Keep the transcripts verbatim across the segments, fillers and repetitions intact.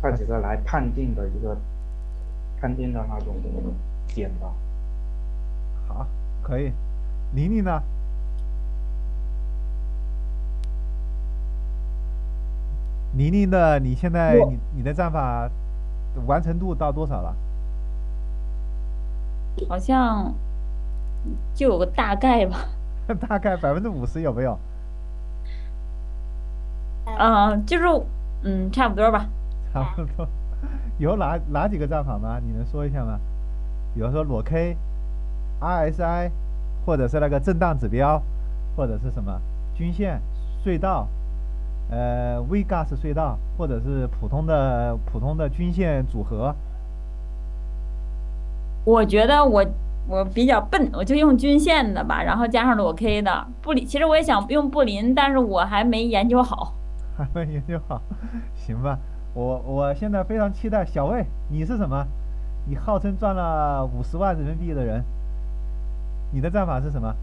快捷的来判定的一个判定的那种点吧。 好，可以。妮妮呢？妮妮的，你现在我你你的战法完成度到多少了？ 好像就有个大概吧。 大概百分之五十有没有？ 嗯、就是嗯，差不多吧。 差不多。有哪哪几个战法吗？你能说一下吗？比如说裸 K、R S I，或者是那个震荡指标，或者是什么均线、隧道，呃，Vgas 隧道，或者是普通的普通的均线组合。 我觉得我我比较笨，我就用均线的吧，然后加上裸 K 的布林。其实我也想用布林，但是我还没研究好。 还没研究好，行吧。我我现在非常期待小魏，你是什么？你号称赚了五十万人民币的人，你的战法是什么？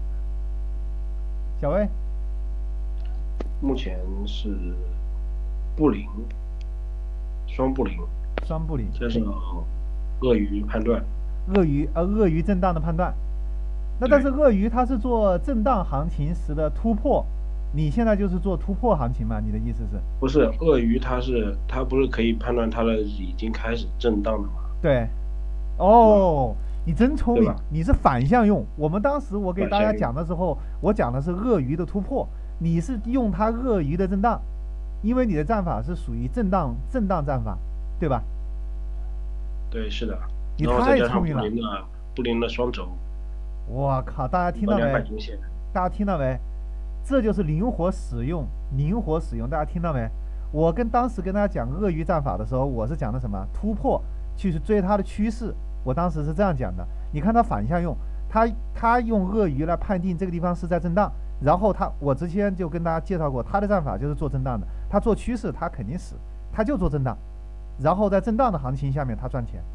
小魏， 目前是布林，双布林， 双布林， 加上鳄鱼判断。 鳄鱼呃鳄鱼震荡的判断。那但是鳄鱼它是做震荡行情时的突破，你现在就是做突破行情吗？你的意思是？ 不是，鳄鱼它是它不是可以判断它的已经开始震荡的吗？ 对。哦，你真聪明对吧， 你是反向用。我们当时我给大家反向用讲的时候，我讲的是鳄鱼的突破，你是用它鳄鱼的震荡，因为你的战法是属于震荡震荡战法，对吧？ 对，是的。 你然后再加上布太聪明了。 林的布林的双轴我靠，大家听到和两百没？ 均线。 大家听到没？这就是灵活使用，灵活使用，大家听到没？我跟当时跟大家讲鳄鱼战法的时候，我是讲的什么？突破，去追它的趋势。我当时是这样讲的。你看它反向用，它它用鳄鱼来判定这个地方是在震荡，然后它我之前就跟大家介绍过，它的战法就是做震荡的，它做趋势它肯定死，它就做震荡，然后在震荡的行情下面它赚钱，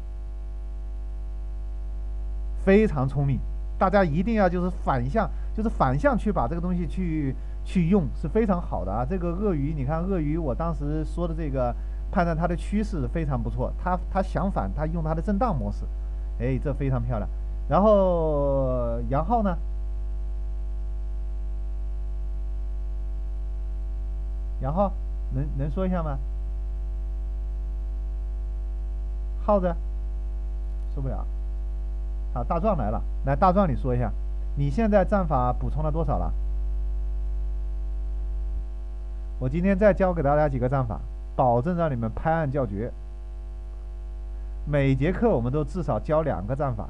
非常聪明。大家一定要就是反向，就是反向去把这个东西去去用是非常好的啊。这个鳄鱼，你看鳄鱼，我当时说的这个判断它的趋势非常不错，它它相反，它用它的震荡模式，哎，这非常漂亮。然后杨浩呢？杨浩能能说一下吗？耗子说不了。好，大壮来了，来大壮你说一下，你现在战法补充了多少了？我今天再教给大家几个战法，保证让你们拍案叫绝。每节课我们都至少教两个战法。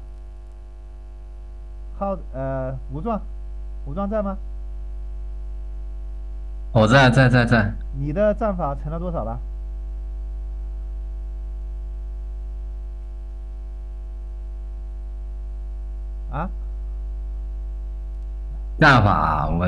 好，呃，吴壮，吴壮在吗？ 我在在在在。 你的战法成了多少了？啊？ 战法我，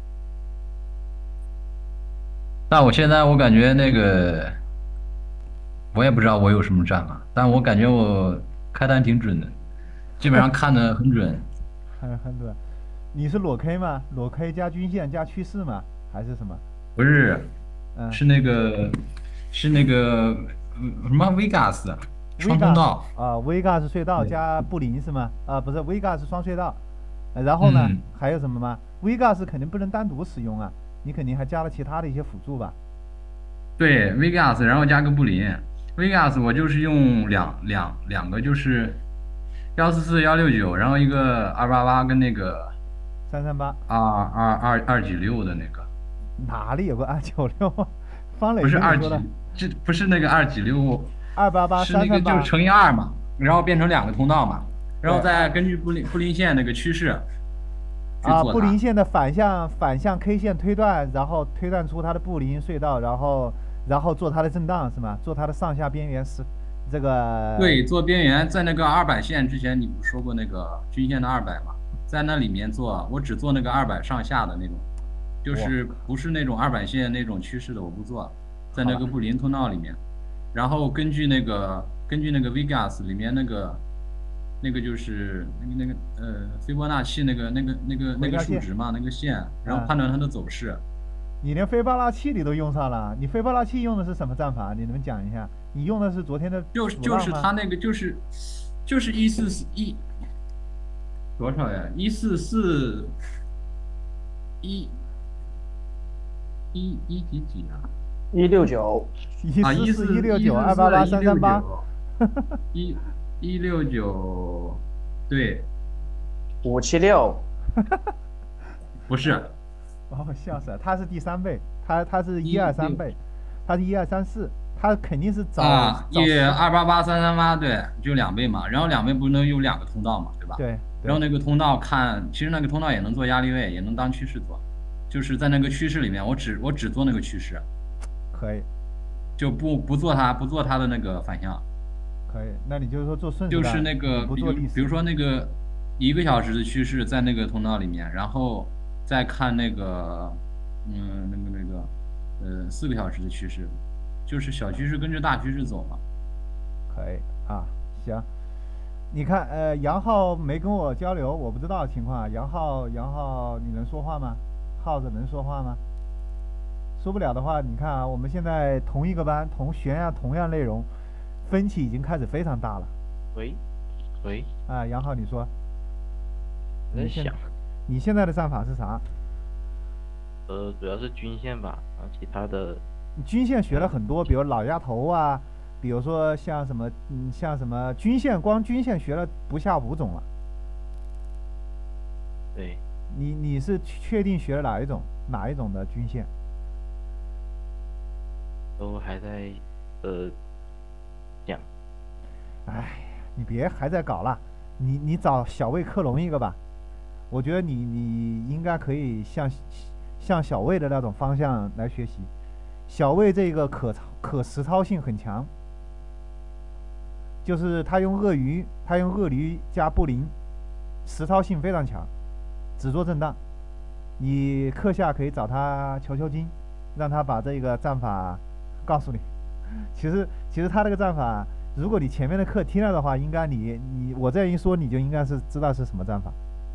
但我现在我感觉那个，我也不知道我有什么战法，但我感觉我开单挺准的，基本上看的很准。 很很准。你是裸 K 吗？裸 K 加均线加趋势吗？还是什么？ 不是， 嗯， 是那个是那个呃什么 Vegas 双通道啊，Vegas 隧道对加布林是吗？啊，不是 Vegas 双隧道。呃然后呢， 嗯， 还有什么吗？Vegas 肯定不能单独使用啊，你肯定还加了其他的一些辅助吧？ 对 Vegas，然后加个布林。Vegas 我就是用两两两个，就是幺四四幺六九，然后一个二八八跟那个三三八二二二二几六的那个。 哪里有个二九六啊？方磊不是二几， 跟你说的这不是那个二几六， 二八八是那三三八个就是乘以二嘛，然后变成两个通道嘛，然后对再根据布林布林线那个趋势去啊， 做它。 布林线的反向反向 K 线推断，然后推断出它的布林隧道，然后然后做它的震荡是吗？做它的上下边缘是这个对，做边缘，在那个二百线之前，你不是说过那个均线的二百嘛，在那里面做，我只做那个二百上下的那种，就是不是那种二百线那种趋势的我不做，在那个布林通道里面，然后根据那个根据那个 Vegas 里面那个那个就是那个那个呃斐波那契那个那个那个那个数值嘛，那个线，然后判断它的走势， 你连斐波那契你都用上了，你斐波那契用的是什么战法？你能讲一下？你用的是昨天的就就是他那个就是就是一四四一多少呀？一四四一一一几几啊？ 一六九一啊， 四四一六九二八八三三八， 一一六九，对， 五七六， 不是， 把我笑死了。他是第三倍，他他是一二三倍，他是一二三四，他肯定是早啊， 早一二八八三三八，对，就两倍嘛。然后两倍不能有两个通道嘛，对吧？ 对。 然后那个通道看，其实那个通道也能做压力位，也能当趋势做，就是在那个趋势里面，我只我只做那个趋势， 可以， 就不不做它不做它的那个反向。 可以，那你就是说做顺势就是那个，比如不做历史， 比如说那个一个小时的趋势在那个通道里面，然后再看那个，嗯，那个那个，呃，四个小时的趋势，就是小趋势跟着大趋势走嘛。 可以啊，行。你看，呃，杨浩没跟我交流，我不知道情况。杨浩，杨浩，你能说话吗？耗子能说话吗？说不了的话，你看啊，我们现在同一个班，同学呀，同样内容，分歧已经开始非常大了。 喂，喂， 啊，杨浩，你说。 我在想， 你现在的战法是啥？ 呃，主要是均线吧，然后其他的。 均线学了很多，比如老鸭头啊。比如说像什么，嗯，像什么均线，光均线学了不下五种了。 对。 你你是确定学了哪一种？哪一种的均线？ 都还在呃讲。 哎，你别还在搞了，你你找小魏克隆一个吧。我觉得你你应该可以向向小魏的那种方向来学习。小魏这个可可实操性很强。就是他用鳄鱼，他用鳄鱼加布林，实操性非常强，只做震荡。你课下可以找他求求经，让他把这个战法告诉你。其实其实他这个战法，如果你前面的课听了的话，应该你你我这样一说，你就应该是知道是什么战法，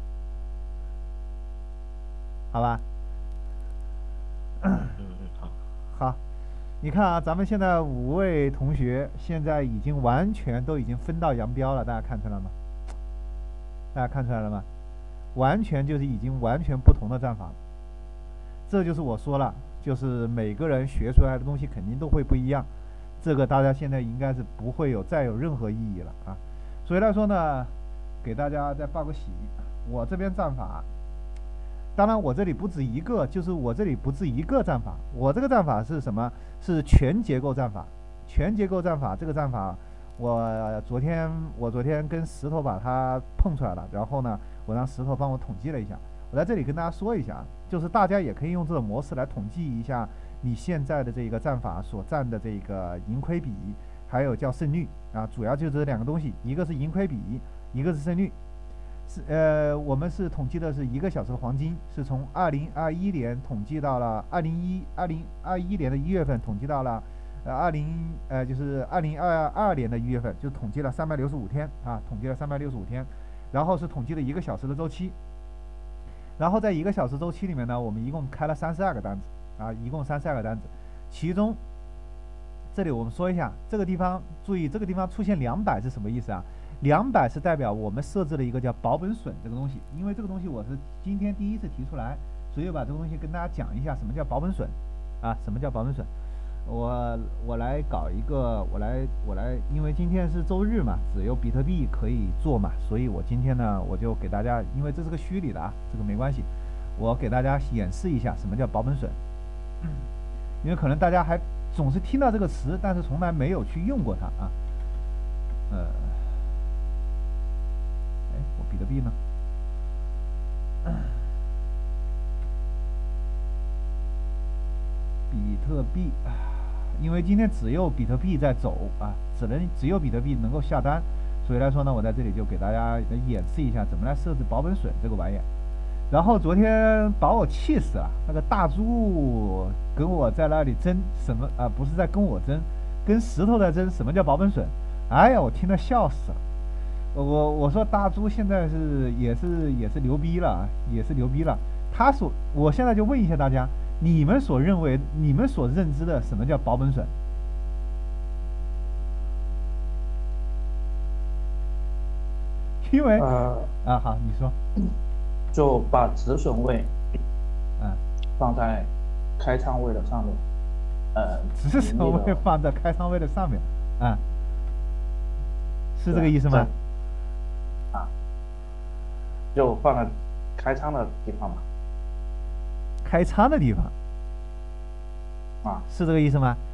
好吧？ 嗯嗯好。 好。你看啊，咱们现在五位同学现在已经完全都已经分道扬镳了，大家看出来吗？大家看出来了吗？完全就是已经完全不同的战法了。这就是我说了，就是每个人学出来的东西肯定都会不一样，这个大家现在应该是不会有再有任何意义了啊。所以来说呢，给大家再报个喜，我这边战法。当然，我这里不止一个，就是我这里不止一个战法。我这个战法是什么？是全结构战法。全结构战法这个战法，我昨天我昨天跟石头把它碰出来了，然后呢，我让石头帮我统计了一下。我在这里跟大家说一下，就是大家也可以用这种模式来统计一下你现在的这个战法所占的这个盈亏比，还有叫胜率啊，主要就是这两个东西，一个是盈亏比，一个是胜率。是呃，我们是统计的是一个小时的黄金，是从二零二一年统计到了二零一二零二一年的一月份统计到了，呃二零呃就是二零二二年的一月份，就统计了三百六十五天啊，统计了三百六十五天，然后是统计了一个小时的周期，然后在一个小时周期里面呢，我们一共开了三十二个单子啊，一共三十二个单子，其中这里我们说一下，这个地方注意，这个地方出现两百是什么意思啊？两百是代表我们设置了一个叫保本损这个东西，因为这个东西我是今天第一次提出来，所以把这个东西跟大家讲一下，什么叫保本损啊？什么叫保本损？我我来搞一个，我来我来，因为今天是周日嘛，只有比特币可以做嘛，所以我今天呢，我就给大家，因为这是个虚拟的啊，这个没关系，我给大家演示一下什么叫保本损，因为可能大家还总是听到这个词，但是从来没有去用过它啊，呃。我比特币呢？比特币啊，因为今天只有比特币在走啊，只能只有比特币能够下单，所以来说呢，我在这里就给大家来演示一下怎么来设置保本损这个玩意儿。然后昨天把我气死了，那个大猪跟我在那里争什么啊？不是在跟我争，跟石头在争什么叫保本损？哎呀，我听得笑死了。我我说大猪现在是也是也是牛逼了，也是牛逼了。他所我现在就问一下大家， 你们所认为、你们所认知的什么叫保本损？因为、 呃， 啊，好，你说， 就把止损位， 嗯， 放在开仓位的上面，呃， 止损位放在开仓位的上面，啊，是这个意思吗？ 啊，就放在开仓的地方嘛。 开仓的地方， 啊， 是这个意思吗？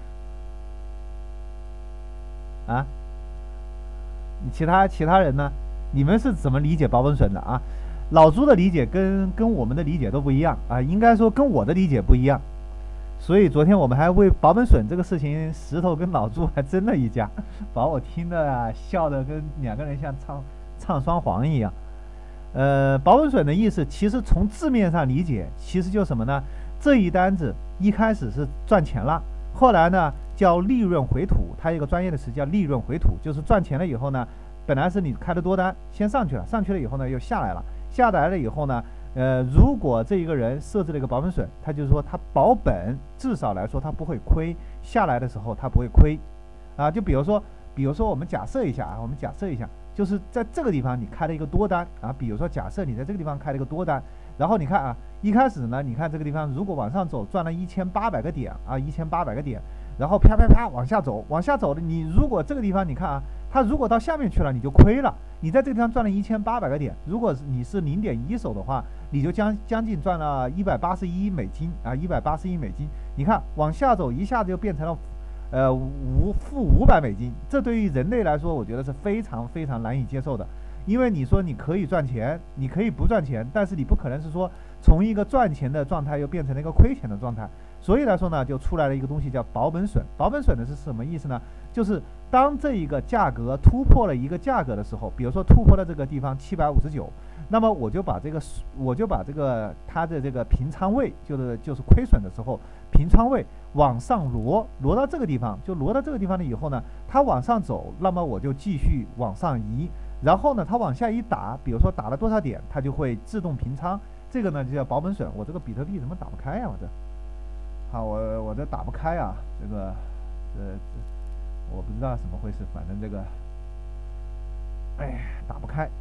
啊？你其他其他人呢？你们是怎么理解保本损的啊？老朱的理解跟跟我们的理解都不一样啊，应该说跟我的理解不一样。所以昨天我们还为保本损这个事情，石头跟老朱还争了一架，把我听的啊笑的跟两个人像唱唱双簧一样。呃，保本损的意思，其实从字面上理解，其实就什么呢？这一单子一开始是赚钱了，后来呢叫利润回吐，它有一个专业的词叫利润回吐，就是赚钱了以后呢，本来是你开的多单先上去了，上去了以后呢又下来了，下来了以后呢，呃，如果这一个人设置了一个保本损，他就是说他保本，至少来说他不会亏，下来的时候他不会亏，啊，就比如说，比如说我们假设一下啊，我们假设一下。就是在这个地方你开了一个多单啊，比如说假设你在这个地方开了一个多单，然后你看啊，一开始呢，你看这个地方如果往上走赚了一千八百个点啊，一千八百个点，然后啪啪啪往下走，往下走的你如果这个地方你看啊，它如果到下面去了你就亏了，你在这个地方赚了一千八百个点，如果你是零点一手的话，你就将将近赚了一百八十一美金啊，一百八十一美金，你看往下走一下子就变成了。呃，五负五百美金，这对于人类来说，我觉得是非常非常难以接受的。因为你说你可以赚钱，你可以不赚钱，但是你不可能是说从一个赚钱的状态又变成了一个亏钱的状态。所以来说呢，就出来了一个东西叫保本损。保本损的是什么意思呢？就是当这一个价格突破了一个价格的时候，比如说突破了这个地方七百五十九，那么我就把这个我就把这个它的这个平仓位，就是就是亏损的时候平仓位往上挪，挪到这个地方，就挪到这个地方了以后呢，它往上走，那么我就继续往上移，然后呢，它往下一打，比如说打了多少点，它就会自动平仓，这个呢就叫保本损。我这个比特币怎么打不开呀？我这，好，我我这打不开啊，这个，这这，我不知道怎么回事，反正这个，哎，打不开。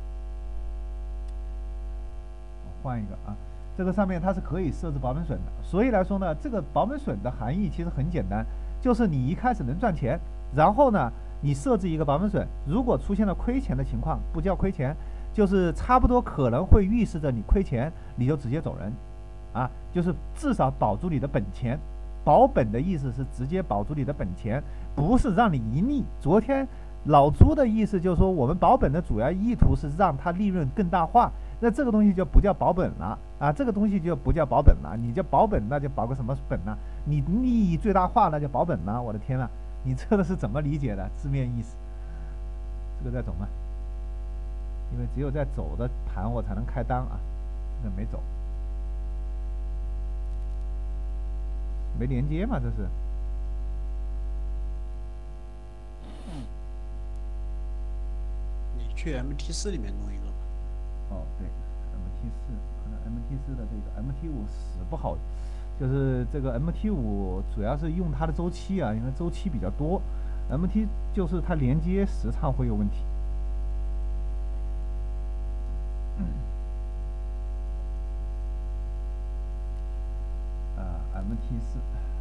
换一个啊，这个上面它是可以设置保本损的，所以来说呢，这个保本损的含义其实很简单，就是你一开始能赚钱，然后呢，你设置一个保本损，如果出现了亏钱的情况，不叫亏钱，就是差不多可能会预示着你亏钱，你就直接走人，啊，就是至少保住你的本钱。保本的意思是直接保住你的本钱，不是让你盈利。昨天老朱的意思就是说，我们保本的主要意图是让它利润更大化。那这个东西就不叫保本了啊，这个东西就不叫保本了。你叫保本，那就保个什么本呢？你利益最大化，那就保本了。我的天呐，你这个是怎么理解的？字面意思，这个在走吗？因为只有在走的盘我才能开单啊，那没走，没连接嘛，这是。 你去 M T 四里面弄一个。 哦，对 ，M T 四可能 M T 四的这个 M T 五死不好，就是这个 M T 五主要是用它的周期啊，因为周期比较多 ，M T 就是它连接时长会有问题。嗯、啊 ，M T 四，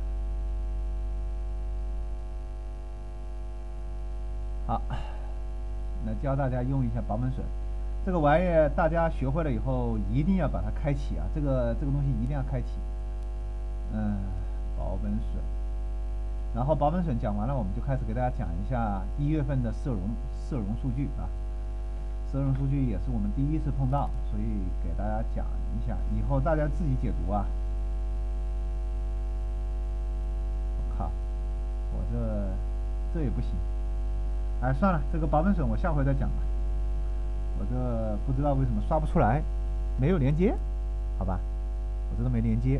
好，那教大家用一下保本损。这个玩意儿大家学会了以后，一定要把它开启啊！这个这个东西一定要开启。嗯，保本损。然后保本损讲完了，我们就开始给大家讲一下一月份的社融社融数据啊。社融数据也是我们第一次碰到，所以给大家讲一下，以后大家自己解读啊。我靠，我这这也不行。哎，算了，这个保本损我下回再讲吧。我这不知道为什么刷不出来，没有连接，好吧，我这都没连接。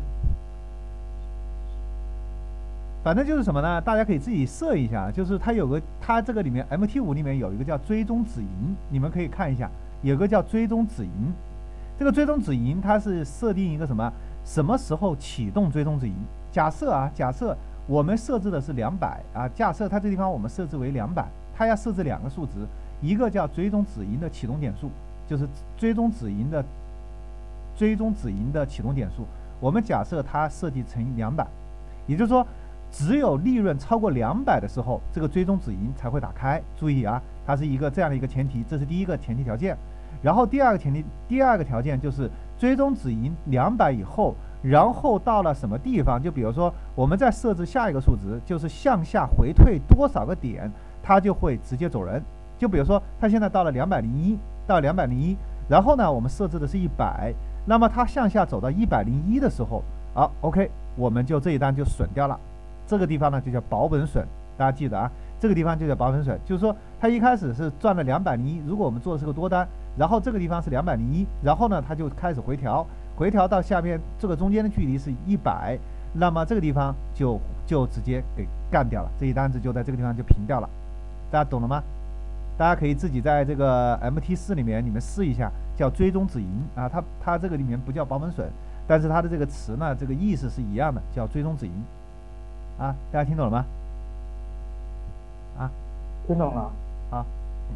反正就是什么呢？大家可以自己设一下，就是它有个，它这个里面 M T 五里面有一个叫追踪止盈，你们可以看一下，有个叫追踪止盈。这个追踪止盈它是设定一个什么？ 什么时候启动追踪止盈？假设啊，假设我们设置的是两百啊，假设它这地方我们设置为两百，它要设置两个数值，一个叫追踪止盈的启动点数，就是追踪止盈的追踪止盈的启动点数，我们假设它设计成两百，也就是说，只有利润超过两百的时候，这个追踪止盈才会打开。注意啊，它是一个这样的一个前提，这是第一个前提条件。然后第二个前提，第二个条件就是追踪止盈两百以后，然后到了什么地方？就比如说，我们再设置下一个数值，就是向下回退多少个点，它就会直接走人。就比如说，它现在到了两百零一，到两百零一，然后呢，我们设置的是一百，那么它向下走到一百零一的时候，好 ，OK， 我们就这一单就损掉了。这个地方呢就叫保本损，大家记得啊，这个地方就叫保本损，就是说它一开始是赚了两百零一，如果我们做的是个多单，然后这个地方是两百零一，然后呢它就开始回调，回调到下面这个中间的距离是一百，那么这个地方就就直接给干掉了，这一单子就在这个地方就平掉了，大家懂了吗？大家可以自己在这个 M T 四 里面你们试一下，叫追踪止盈啊，它它这个里面不叫保本损，但是它的这个词呢，这个意思是一样的，叫追踪止盈。啊，大家听懂了吗？啊， 听懂了。 好，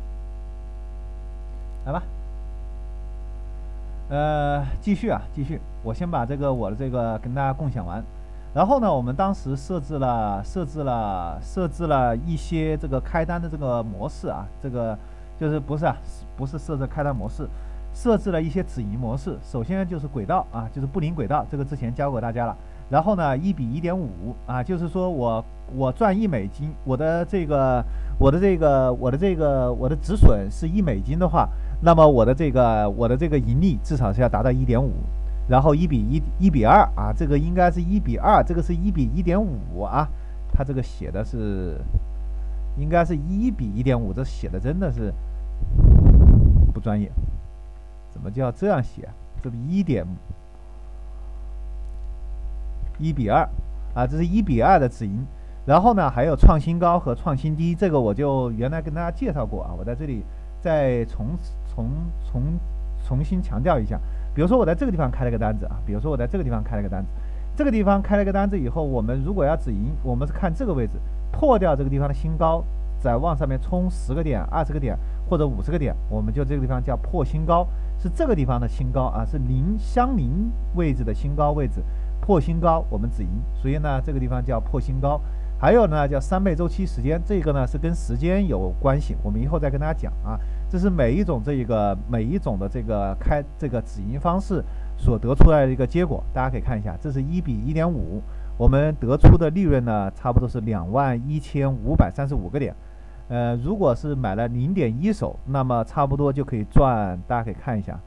来吧。呃，继续啊，继续。我先把这个我的这个跟大家共享完。然后呢，我们当时设置了设置了设置了一些这个开单的这个模式啊，这个就是不是啊，不是设置开单模式，设置了一些止盈模式。首先就是轨道啊，就是布林轨道，这个之前教过大家了。然后呢，一比一点五啊，就是说我我赚一美金，我的这个我的这个我的这个我的止损是一美金的话，那么我的这个我的这个盈利至少是要达到一点五，然后一比一一比二啊，这个应该是一比二，这个是一比一点五啊，它这个写的是应该是一比一点五，这写的真的是不专业，怎么就要这样写？这不一点一比二啊，这是一比二的止盈。然后呢，还有创新高和创新低，这个我就原来跟大家介绍过啊，我在这里再重重重重新强调一下。比如说我在这个地方开了个单子啊，比如说我在这个地方开了个单子，这个地方开了个单子以后，我们如果要止盈，我们是看这个位置破掉这个地方的新高，再往上面冲十个点、二十个点或者五十个点，我们就这个地方叫破新高，是这个地方的新高啊，是零相邻位置的新高位置。破新高我们止盈，所以呢这个地方叫破新高。还有呢叫三倍周期时间，这个呢是跟时间有关系，我们以后再跟大家讲啊。这是每一种这个每一种的这个开这个止盈方式所得出来的一个结果，大家可以看一下，这是一比一点五，我们得出的利润呢差不多是两万一千五百三十五个点。呃，如果是买了零点一手，那么差不多就可以赚，大家可以看一下。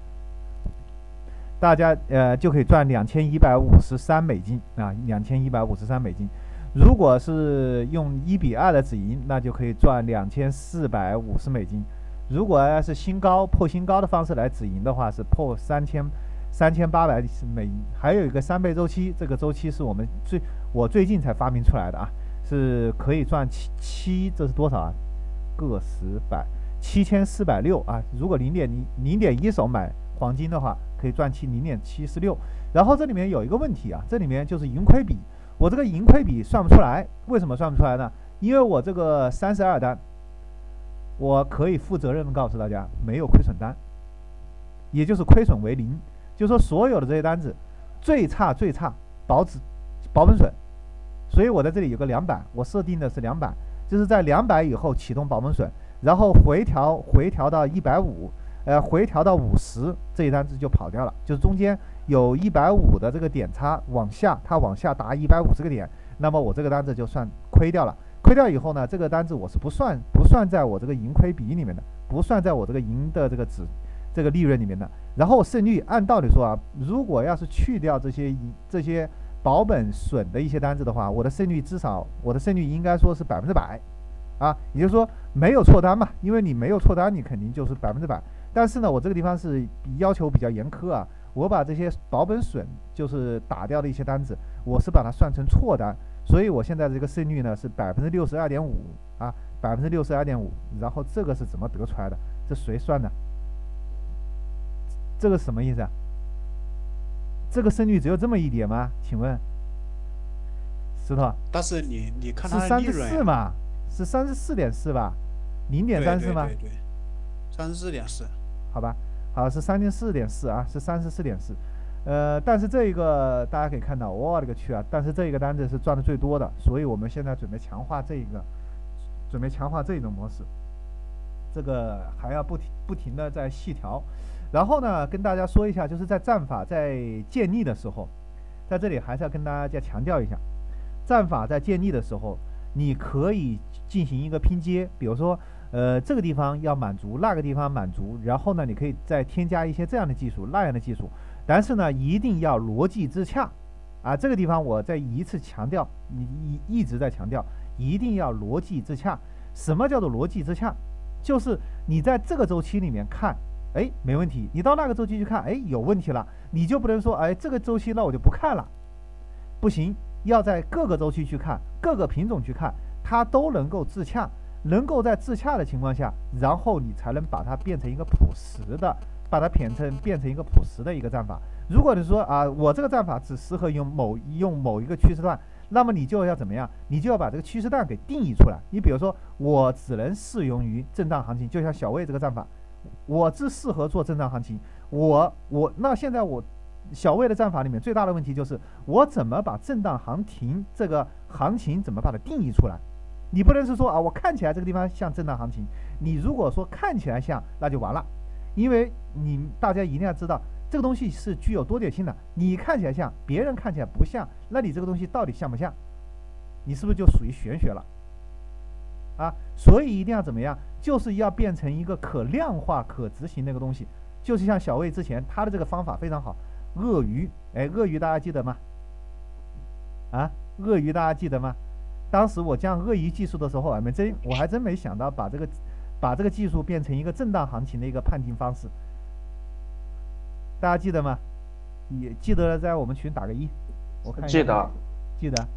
大家呃就可以赚两千一百五十三美金啊，两千一百五十三美金。如果是用一比二的止盈，那就可以赚两千四百五十美金。如果要是新高破新高的方式来止盈的话，是破三千三千八百美金。还有一个三倍周期，这个周期是我们最我最近才发明出来的啊，是可以赚七七，这是多少啊？个十百七千四百六啊。如果零点零零点一手买黄金的话，可以赚七零点七十六。然后这里面有一个问题啊，这里面就是盈亏比，我这个盈亏比算不出来，为什么算不出来呢？因为我这个三十二单，我可以负责任的告诉大家，没有亏损单，也就是亏损为零，就是说所有的这些单子最差最差保止保本损，所以我在这里有个两百，我设定的是两百，就是在两百以后启动保本损，然后回调回调到一百五。呃，回调到五十，这一单子就跑掉了，就是中间有一百五的这个点差往下，它往下达一百五十个点，那么我这个单子就算亏掉了。亏掉以后呢，这个单子我是不算不算在我这个盈亏比里面的，不算在我这个盈的这个值这个利润里面的。然后胜率按道理说啊，如果要是去掉这些盈这些保本损的一些单子的话，我的胜率至少我的胜率应该说是百分之百啊，也就是说没有错单嘛，因为你没有错单，你肯定就是百分之百。但是呢，我这个地方是要求比较严苛啊，我把这些保本损就是打掉的一些单子，我是把它算成错单，所以我现在这个胜率呢是百分之六十二点五啊，百分之六十二点五。然后这个是怎么得出来的？这谁算的？这个什么意思啊？ 这个胜率只有这么一点吗？请问，石头但是你你看它的是三十利润呀， 四嘛？是三十四点四吧？零点三四吗？ 对对对，三十四点四。 好吧，好是三十四点四啊，是三十四点四。呃，但是这一个大家可以看到，我勒个去啊！但是这一个单子是赚的最多的，所以我们现在准备强化这一个，准备强化这种模式。这个还要不停不停的在细调。然后呢，跟大家说一下，就是在战法在建立的时候，在这里还是要跟大家再强调一下，战法在建立的时候，你可以进行一个拼接，比如说，呃，这个地方要满足，那个地方满足，然后呢，你可以再添加一些这样的技术，那样的技术，但是呢，一定要逻辑自洽，啊，这个地方我再一次强调，一一一直在强调，一定要逻辑自洽。什么叫做逻辑自洽？就是你在这个周期里面看，哎，没问题，你到那个周期去看，哎，有问题了，你就不能说，哎，这个周期那我就不看了，不行，要在各个周期去看，各个品种去看，它都能够自洽，能够在自洽的情况下，然后你才能把它变成一个朴实的，把它变成变成一个朴实的一个战法。如果你说啊，我这个战法只适合用某用某一个趋势段，那么你就要怎么样？你就要把这个趋势段给定义出来。你比如说，我只能适用于震荡行情，就像小魏这个战法，我只适合做震荡行情。我我那现在我小魏的战法里面最大的问题就是我怎么把震荡行情这个行情怎么把它定义出来？你不能是说啊，我看起来这个地方像震荡行情，你如果说看起来像，那就完了，因为你大家一定要知道。这个东西是具有多点性的，你看起来像，别人看起来不像，那你这个东西到底像不像？你是不是就属于玄学了？啊，所以一定要怎么样？就是要变成一个可量化、可执行那个东西。就是像小魏之前他的这个方法非常好，鳄鱼，哎，鳄鱼大家记得吗？啊，鳄鱼大家记得吗？当时我讲鳄鱼技术的时候，还没真，我还真没想到把这个把这个技术变成一个震荡行情的一个判定方式。大家记得吗？也记得了，在我们群打个一，我看一下。 记得， 记得。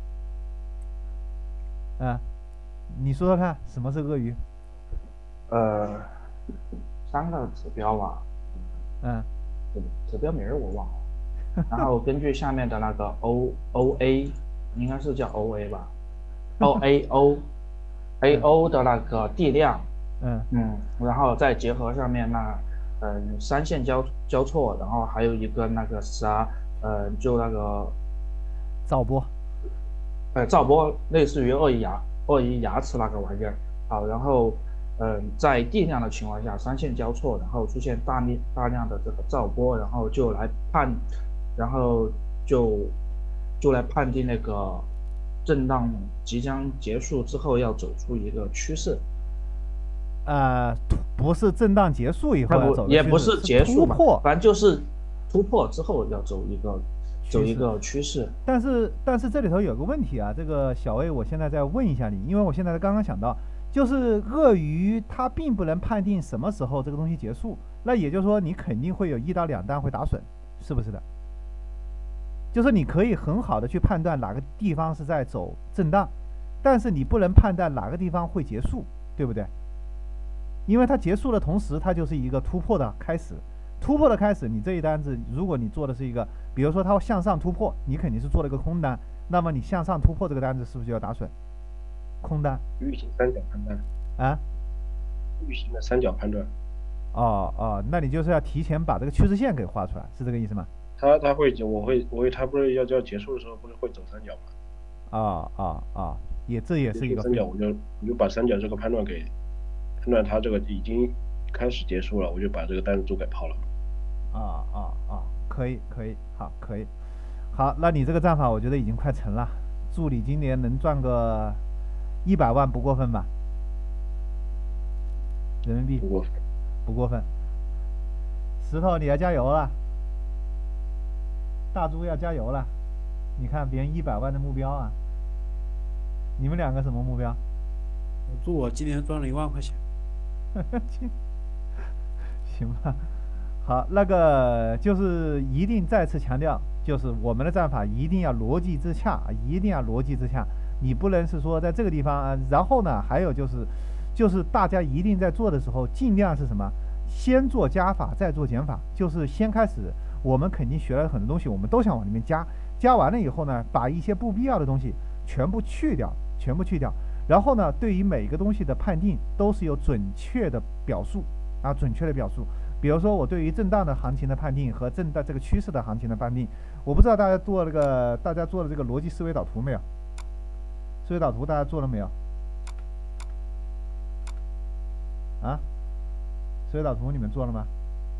啊，你说说看，什么是鳄鱼？ 呃，三个指标吧。 嗯。 指指标名儿我忘了。然后根据下面的那个 O O A， 应该是叫 O A 吧 ？O A O A O 的那个地量。 嗯。 嗯，然后再结合上面那。嗯，三线交交错，然后还有一个那个啥，呃，就那个噪波， 呃，噪波类似于鳄鱼牙鳄鱼牙齿那个玩意儿。好，然后嗯，在地量的情况下，三线交错，然后出现大量大量的这个噪波，然后就来判，然后就就来判定那个震荡即将结束之后要走出一个趋势。 呃，不是震荡结束以后要走的趋势， 也不是结束突破， 反正就是突破之后要走一个走一个趋势。 但是但是这里头有个问题啊，这个小 A 我现在再问一下你，因为我现在刚刚想到，就是鳄鱼它并不能判定什么时候这个东西结束，那也就是说你肯定会有一到两单会打损，是不是的？就是你可以很好的去判断哪个地方是在走震荡，但是你不能判断哪个地方会结束，对不对？因为它结束的同时，它就是一个突破的开始。突破的开始，你这一单子，如果你做的是一个，比如说它向上突破，你肯定是做了一个空单，那么你向上突破这个单子是不是就要打损？空单。 预行三角判断。 啊？ 预行的三角判断。 哦哦，那你就是要提前把这个趋势线给画出来，是这个意思吗？ 他他会，我会，我会，他不是要要结束的时候，不是会走三角吗？ 啊啊啊！也这也是一个三角，我就我就把三角这个判断给。判断它这个已经开始结束了，我就把这个单子都给抛了。 啊啊啊！可以可以，好可以，好，那你这个战法我觉得已经快成了，助理今年能赚个一百万不过分吧？人民币不过分， 不过分。石头你要加油了，大猪要加油了，你看别人一百万的目标啊，你们两个什么目标？ 我祝我今年赚了一万块钱。 行吧，好，那个就是一定再次强调，就是我们的战法一定要逻辑自洽，一定要逻辑自洽。你不能是说在这个地方啊，然后呢，还有就是，就是大家一定在做的时候，尽量是什么？先做加法，再做减法，就是先开始我们肯定学了很多东西，我们都想往里面加，加完了以后呢，把一些不必要的东西全部去掉，全部去掉。然后呢，对于每个东西的判定都是有准确的表述啊，准确的表述。比如说我对于震荡的行情的判定和震荡这个趋势的行情的判定，我不知道大家做了个大家做了这个逻辑思维导图没有？思维导图大家做了没有？啊？思维导图你们做了吗？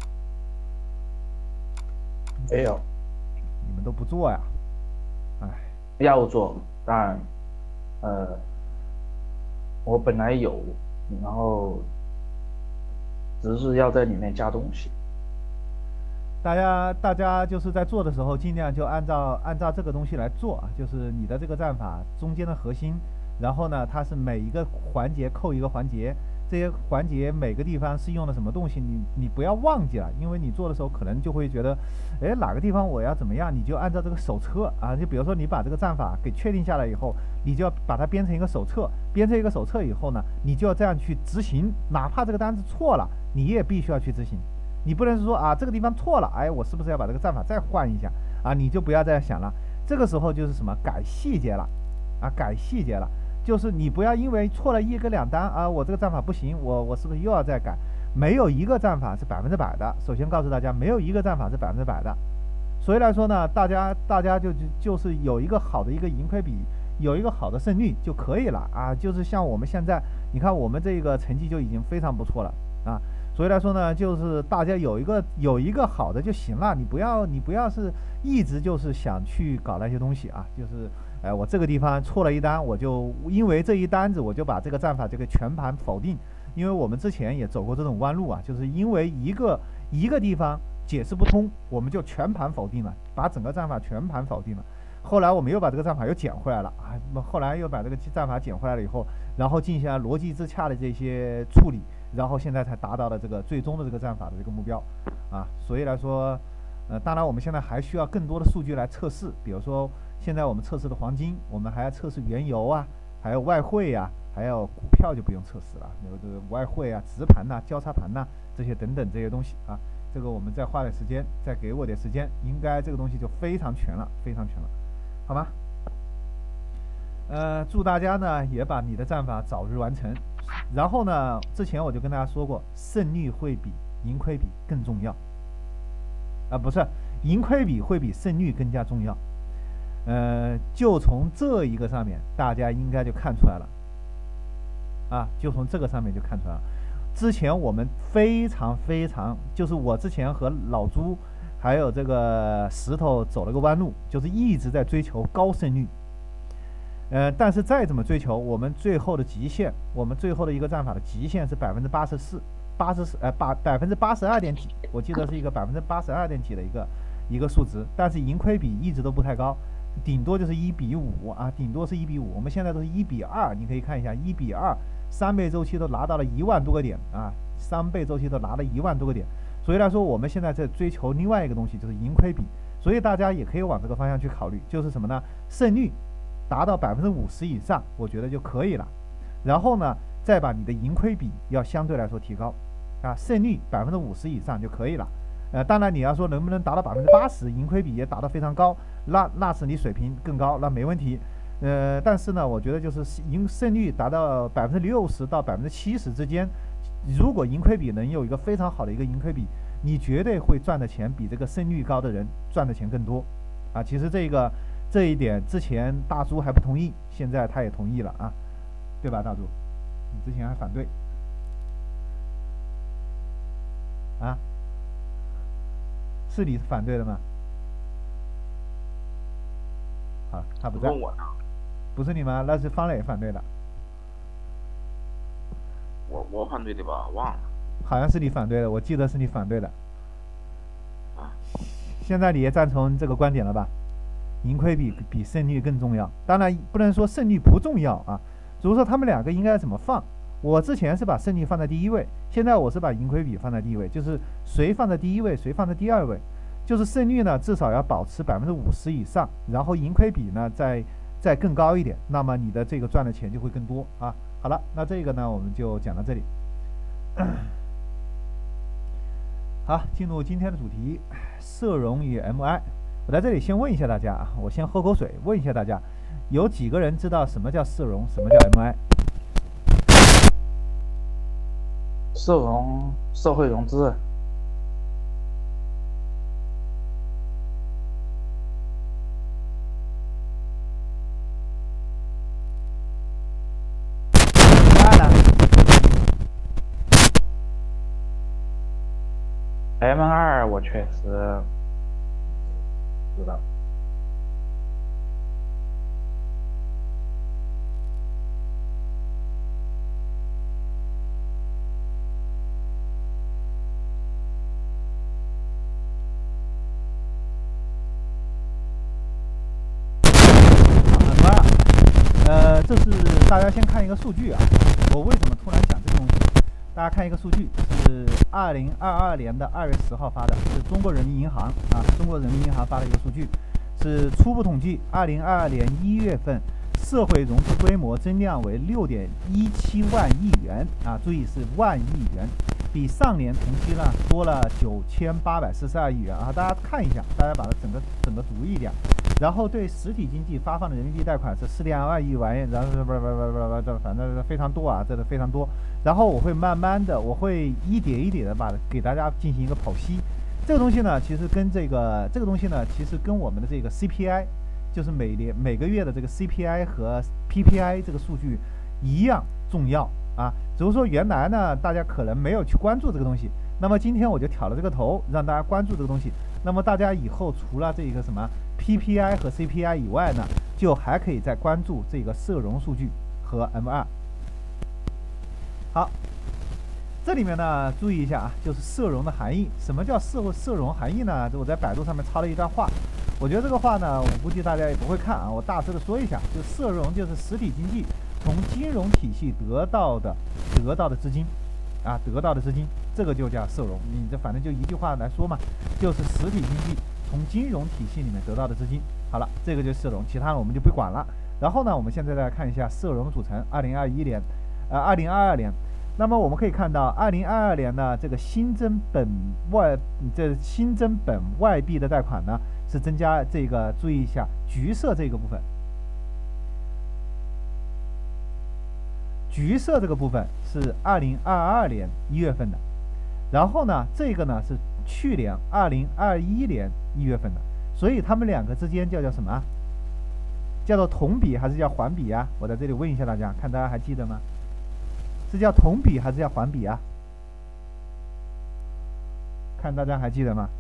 没有， 你们都不做呀？哎， 要做，但呃，我本来有，然后只是要在里面加东西。 大家大家就是在做的时候，尽量就按照按照这个东西来做啊，就是你的这个战法中间的核心，然后呢，它是每一个环节扣一个环节，这些环节每个地方是用的什么东西，你你不要忘记了，因为你做的时候可能就会觉得，哎，哪个地方我要怎么样，你就按照这个手册啊，就比如说你把这个战法给确定下来以后，你就要把它编成一个手册，编成一个手册以后呢，你就要这样去执行，哪怕这个单子错了，你也必须要去执行。你不能是说啊，这个地方错了，哎，我是不是要把这个战法再换一下啊？你就不要这样想了。这个时候就是什么改细节了，啊，改细节了，就是你不要因为错了一个两单啊，我这个战法不行，我我是不是又要再改？没有一个战法是百分之百的。首先告诉大家，没有一个战法是百分之百的。所以来说呢，大家大家就就就是有一个好的一个盈亏比，有一个好的胜率就可以了啊。就是像我们现在，你看我们这个成绩就已经非常不错了啊。所以来说呢，就是大家有一个有一个好的就行了，你不要你不要是一直就是想去搞那些东西啊，就是哎我这个地方错了一单，我就因为这一单子我就把这个战法这个全盘否定，因为我们之前也走过这种弯路啊，就是因为一个一个地方解释不通，我们就全盘否定了，把整个战法全盘否定了。后来我们又把这个战法又捡回来了啊，后来又把这个战法捡回来了以后，然后进行了逻辑自洽的这些处理。然后现在才达到了这个最终的这个战法的这个目标，啊，所以来说，呃，当然我们现在还需要更多的数据来测试，比如说现在我们测试的黄金，我们还要测试原油啊，还有外汇呀、啊，还有股票就不用测试了，有这个外汇啊、直盘呐、啊、交叉盘呐、啊、这些等等这些东西啊，这个我们再花点时间，再给我点时间，应该这个东西就非常全了，非常全了，好吗？呃，祝大家呢也把你的战法早日完成。然后呢，之前我就跟大家说过，胜率会比盈亏比更重要。啊，不是，盈亏比会比胜率更加重要。呃，就从这一个上面，大家应该就看出来了。啊，就从这个上面就看出来了。之前我们非常非常，就是我之前和老朱还有这个石头走了个弯路，就是一直在追求高胜率。呃，但是再怎么追求，我们最后的极限，我们最后的一个战法的极限是百分之八十四，八十四，呃，八百分之八十二点几，我记得是一个百分之八十二点几的一个一个数值，但是盈亏比一直都不太高，顶多就是一比五啊，顶多是一比五，我们现在都是一比二，你可以看一下一比二，三倍周期都拿到了一万多个点啊，三倍周期都拿了一万多个点，所以来说我们现在在追求另外一个东西，就是盈亏比，所以大家也可以往这个方向去考虑，就是什么呢？胜率达到百分之五十以上，我觉得就可以了。然后呢，再把你的盈亏比要相对来说提高，啊，胜率百分之五十以上就可以了。呃，当然你要说能不能达到百分之八十，盈亏比也达到非常高，那那是你水平更高，那没问题。呃，但是呢，我觉得就是盈胜率达到百分之六十到百分之七十之间，如果盈亏比能有一个非常好的一个盈亏比，你绝对会赚的钱比这个胜率高的人赚的钱更多。啊，其实这个。这一点之前大猪还不同意，现在他也同意了啊，对吧，大猪？你之前还反对啊？是你反对的吗？好，他不在。 问我呢？ 不是你吗？那是方磊反对的。 我我反对的吧？忘了。 好像是你反对的，我记得是你反对的。 啊。 现在你也赞同这个观点了吧？盈亏比比胜率更重要，当然不能说胜率不重要啊，只是说他们两个应该怎么放。我之前是把胜率放在第一位，现在我是把盈亏比放在第一位，就是谁放在第一位，谁放在第二位，就是胜率呢至少要保持百分之五十以上，然后盈亏比呢再再更高一点，那么你的这个赚的钱就会更多啊。好了，那这个呢我们就讲到这里。 好，进入今天的主题，社融与 M I。我在这里先问一下大家啊，我先喝口水，问一下大家，有几个人知道什么叫社融，什么叫 M I？ 社融，社会融资。M 二我确实知道。 M 二，呃，这是大家先看一个数据啊，我为什么突然讲这个东西？大家看一个数据，是二零二二年的二月十号发的，是中国人民银行啊，中国人民银行发的一个数据，是初步统计，二零二二年一月份社会融资规模增量为六点一七万亿元啊，注意是万亿元，比上年同期呢多了九千八百四十二亿元啊。大家看一下，大家把它整个整个读一点。然后对实体经济发放的人民币贷款是四点二亿元，然后不不不不不，反正非常多啊，这个非常多。然后我会慢慢的，我会一点一点的把给大家进行一个剖析。这个东西呢，其实跟这个这个东西呢，其实跟我们的这个 C P I， 就是每年每个月的这个 C P I 和 P P I 这个数据一样重要啊。只是说原来呢，大家可能没有去关注这个东西，那么今天我就挑了这个头，让大家关注这个东西。那么大家以后除了这个什么 P P I 和 C P I 以外呢，就还可以再关注这个社融数据和 M 二。好，这里面呢注意一下啊，就是社融的含义。什么叫社社融含义呢？我在百度上面抄了一段话，我觉得这个话呢，我估计大家也不会看啊，我大致的说一下，就社融就是实体经济从金融体系得到的得到的资金啊，得到的资金，这个就叫社融。你这反正就一句话来说嘛，就是实体经济从金融体系里面得到的资金。好了，这个就是社融，其他的我们就不管了。然后呢，我们现在再来看一下社融组成。二零二一年，呃，二零二二年，那么我们可以看到，二零二二年呢，这个新增本外，这新增本外币的贷款呢是增加这个，注意一下橘色这个部分，橘色这个部分是二零二二年一月份的，然后呢，这个呢是去年二零二一年一月份的，所以他们两个之间叫叫什么？叫做同比还是叫环比啊？我在这里问一下大家，看大家还记得吗？是叫同比还是叫环比啊？看大家还记得吗？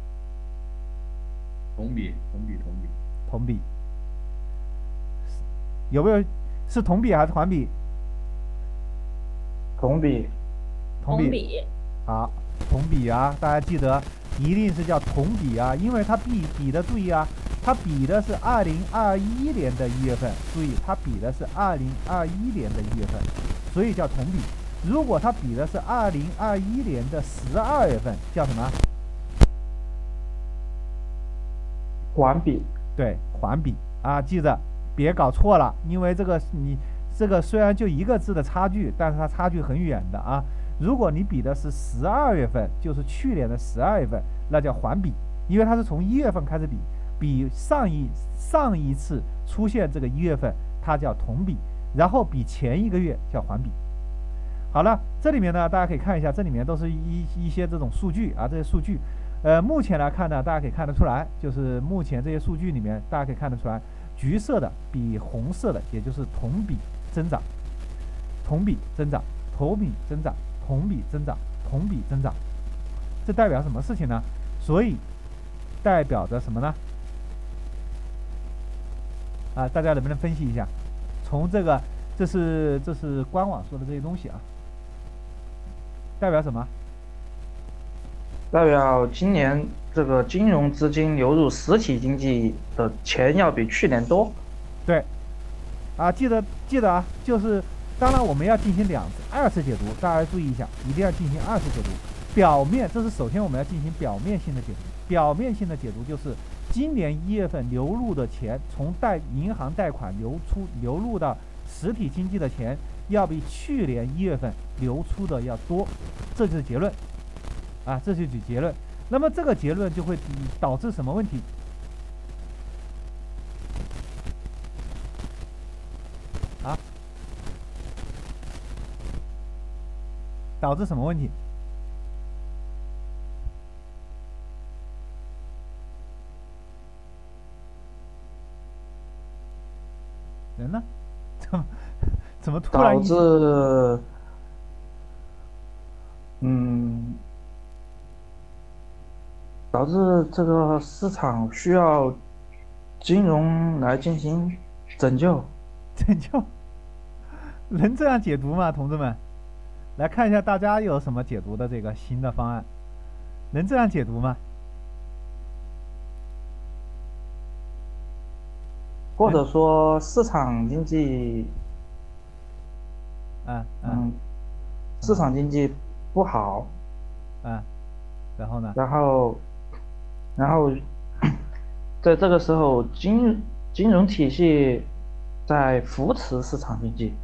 同比，同比，同比， 同比。有没有是同比还是环比？ 同比， 同比。好，同比啊，大家记得一定是叫同比啊，因为它比比的，注意啊，它比的是二零二一年的一月份，注意它比的是二零二一年的一月份，所以叫同比。如果它比的是二零二一年的十二月份，叫什么？ 环比。 对，环比啊，记着别搞错了，因为这个你这个虽然就一个字的差距，但是它差距很远的啊。如果你比的是十二月份，就是去年的十二月份，那叫环比，因为它是从一月份开始比，比上一上一次出现这个一月份，它叫同比，然后比前一个月叫环比。好了，这里面呢，大家可以看一下，这里面都是一一些这种数据啊，这些数据，呃，目前来看呢，大家可以看得出来，就是目前这些数据里面，大家可以看得出来，橘色的比红色的，也就是同比增长，同比增长，同比增长。同比增长，同比增长，这代表什么事情呢？所以代表着什么呢？啊，大家能不能分析一下？从这个，这是这是官网说的这些东西啊，代表什么？ 代表今年这个金融资金流入实体经济的钱要比去年多。 对，啊，记得记得啊，就是。当然，我们要进行两次、二次解读，大家注意一下，一定要进行二次解读。表面，这是首先我们要进行表面性的解读。表面性的解读就是今年一月份流入的钱，从贷银行贷款流出流入到实体经济的钱，要比去年一月份流出的要多，这就是结论。 啊，这就是结论。那么这个结论就会导致什么问题？啊？导致什么问题？人呢？怎么怎么突然导致嗯，导致这个市场需要金融来进行拯救？ 拯救？能这样解读吗，同志们？来看一下大家有什么解读的这个新的方案，能这样解读吗？ 或者说市场经济， 嗯嗯，市场经济不好， 嗯，然后呢？ 然后，然后，在这个时候，金金融体系在扶持市场经济。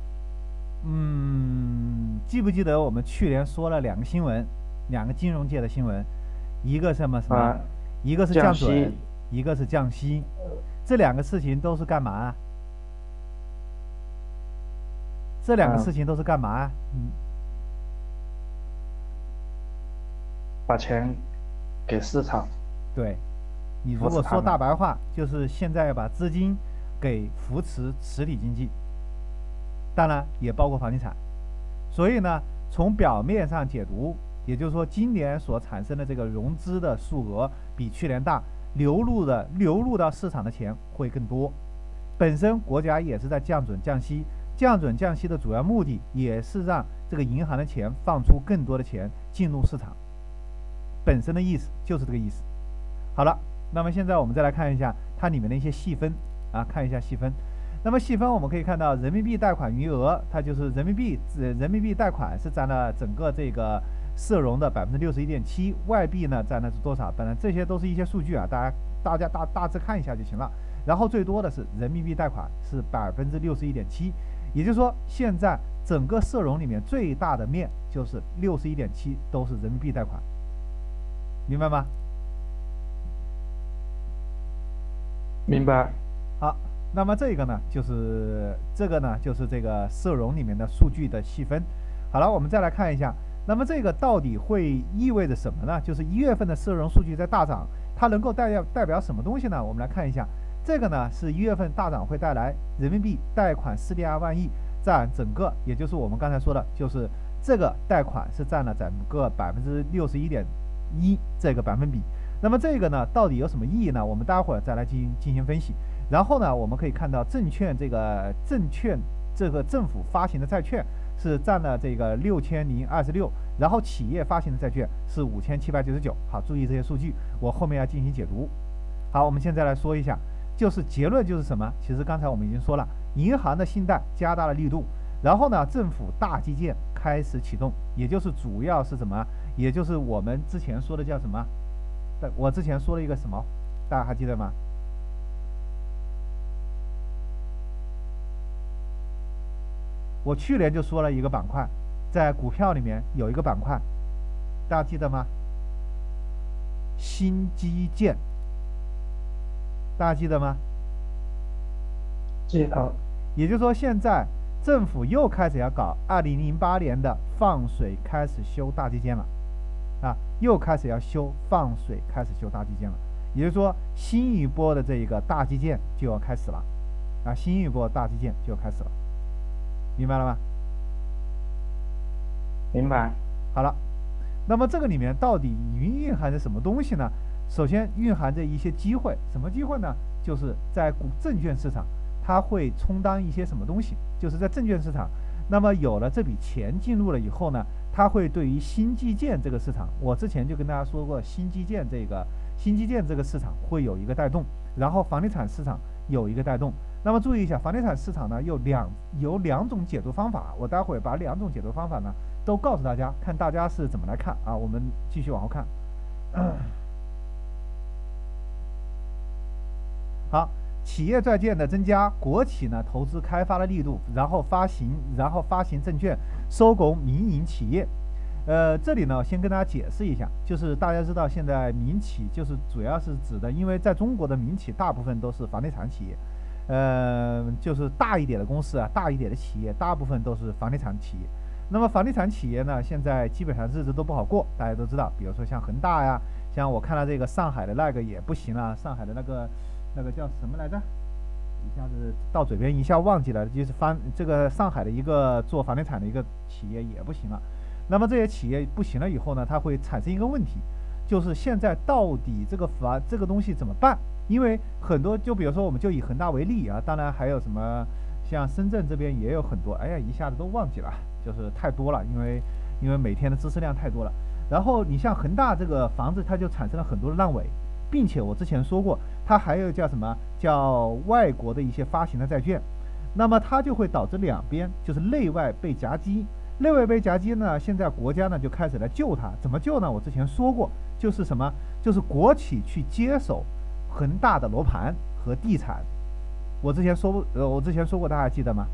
嗯，记不记得我们去年说了两个新闻，两个金融界的新闻，一个什么什么， 啊、 一个是降息准，一个是降息，这两个事情都是干嘛啊？这两个事情都是干嘛啊？嗯， 把钱给市场。 对，你如果说大白话，就是现在要把资金给扶持实体经济。当然也包括房地产，所以呢，从表面上解读，也就是说，今年所产生的这个融资的数额比去年大，流入的流入到市场的钱会更多。本身国家也是在降准降息，降准降息的主要目的也是让这个银行的钱放出更多的钱进入市场，本身的意思就是这个意思。好了，那么现在我们再来看一下它里面的一些细分啊，看一下细分。那么细分我们可以看到，人民币贷款余额，它就是人民币，呃，人民币贷款是占了整个这个社融的百分之六十一点七，外币呢占的是多少？当然这些都是一些数据啊，大家大家大大致看一下就行了。然后最多的是人民币贷款是百分之六十一点七，也就是说现在整个社融里面最大的面就是六十一点七都是人民币贷款，明白吗？ 明白。 好。那么这个呢，就是这个呢，就是这个社融里面的数据的细分。好了，我们再来看一下，那么这个到底会意味着什么呢？就是一月份的社融数据在大涨，它能够代表代表什么东西呢？我们来看一下，这个呢是一月份大涨会带来人民币贷款四点二万亿，占整个，也就是我们刚才说的，就是这个贷款是占了整个百分之六十一点一这个百分比。那么这个呢，到底有什么意义呢？我们待会儿再来进行进行分析。然后呢，我们可以看到证券这个证券这个政府发行的债券是占了这个六千零二十六，然后企业发行的债券是五千七百九十九。好，注意这些数据，我后面要进行解读。好，我们现在来说一下，就是结论就是什么？其实刚才我们已经说了，银行的信贷加大了力度，然后呢，政府大基建开始启动，也就是主要是什么？也就是我们之前说的叫什么？我之前说了一个什么？大家还记得吗？我去年就说了一个板块，在股票里面有一个板块，大家记得吗？新基建，大家记得吗？ 记得。 也就是说，现在政府又开始要搞二零零八年的放水，开始修大基建了，啊，又开始要修放水，开始修大基建了。也就是说，新一波的这一个大基建就要开始了，啊，新一波大基建就要开始了。明白了吗？ 明白。 好了，那么这个里面到底蕴含着什么东西呢？首先蕴含着一些机会，什么机会呢？就是在股证券市场，它会充当一些什么东西？就是在证券市场，那么有了这笔钱进入了以后呢，它会对于新基建这个市场，我之前就跟大家说过，新基建这个新基建这个市场会有一个带动，然后房地产市场有一个带动。那么注意一下，房地产市场呢有两有两种解读方法，我待会儿把两种解读方法呢都告诉大家，看大家是怎么来看啊。我们继续往后看。好，企业债券的增加，国企呢投资开发的力度，然后发行然后发行证券，收购民营企业。 呃，这里呢，先跟大家解释一下，就是大家知道现在民企就是主要是指的，因为在中国的民企大部分都是房地产企业，呃，就是大一点的公司啊，大一点的企业，大部分都是房地产企业。那么房地产企业呢，现在基本上日子都不好过，大家都知道，比如说像恒大呀，像我看到这个上海的那个也不行了，上海的那个那个叫什么来着？一下子到嘴边一下忘记了，就是房这个上海的一个做房地产的一个企业也不行了。那么这些企业不行了以后呢，它会产生一个问题，就是现在到底这个房这个东西怎么办？因为很多，就比如说我们就以恒大为例啊，当然还有什么像深圳这边也有很多，哎呀一下子都忘记了，就是太多了，因为因为每天的知识量太多了。然后你像恒大这个房子，它就产生了很多的烂尾，并且我之前说过，它还有叫什么叫外国的一些发行的债券，那么它就会导致两边就是内外被夹击。内外被夹击呢，现在国家呢就开始来救它，怎么救呢？我之前说过，就是什么，就是国企去接手恒大的楼盘和地产。我之前说过，呃，我之前说过，大家还记得吗？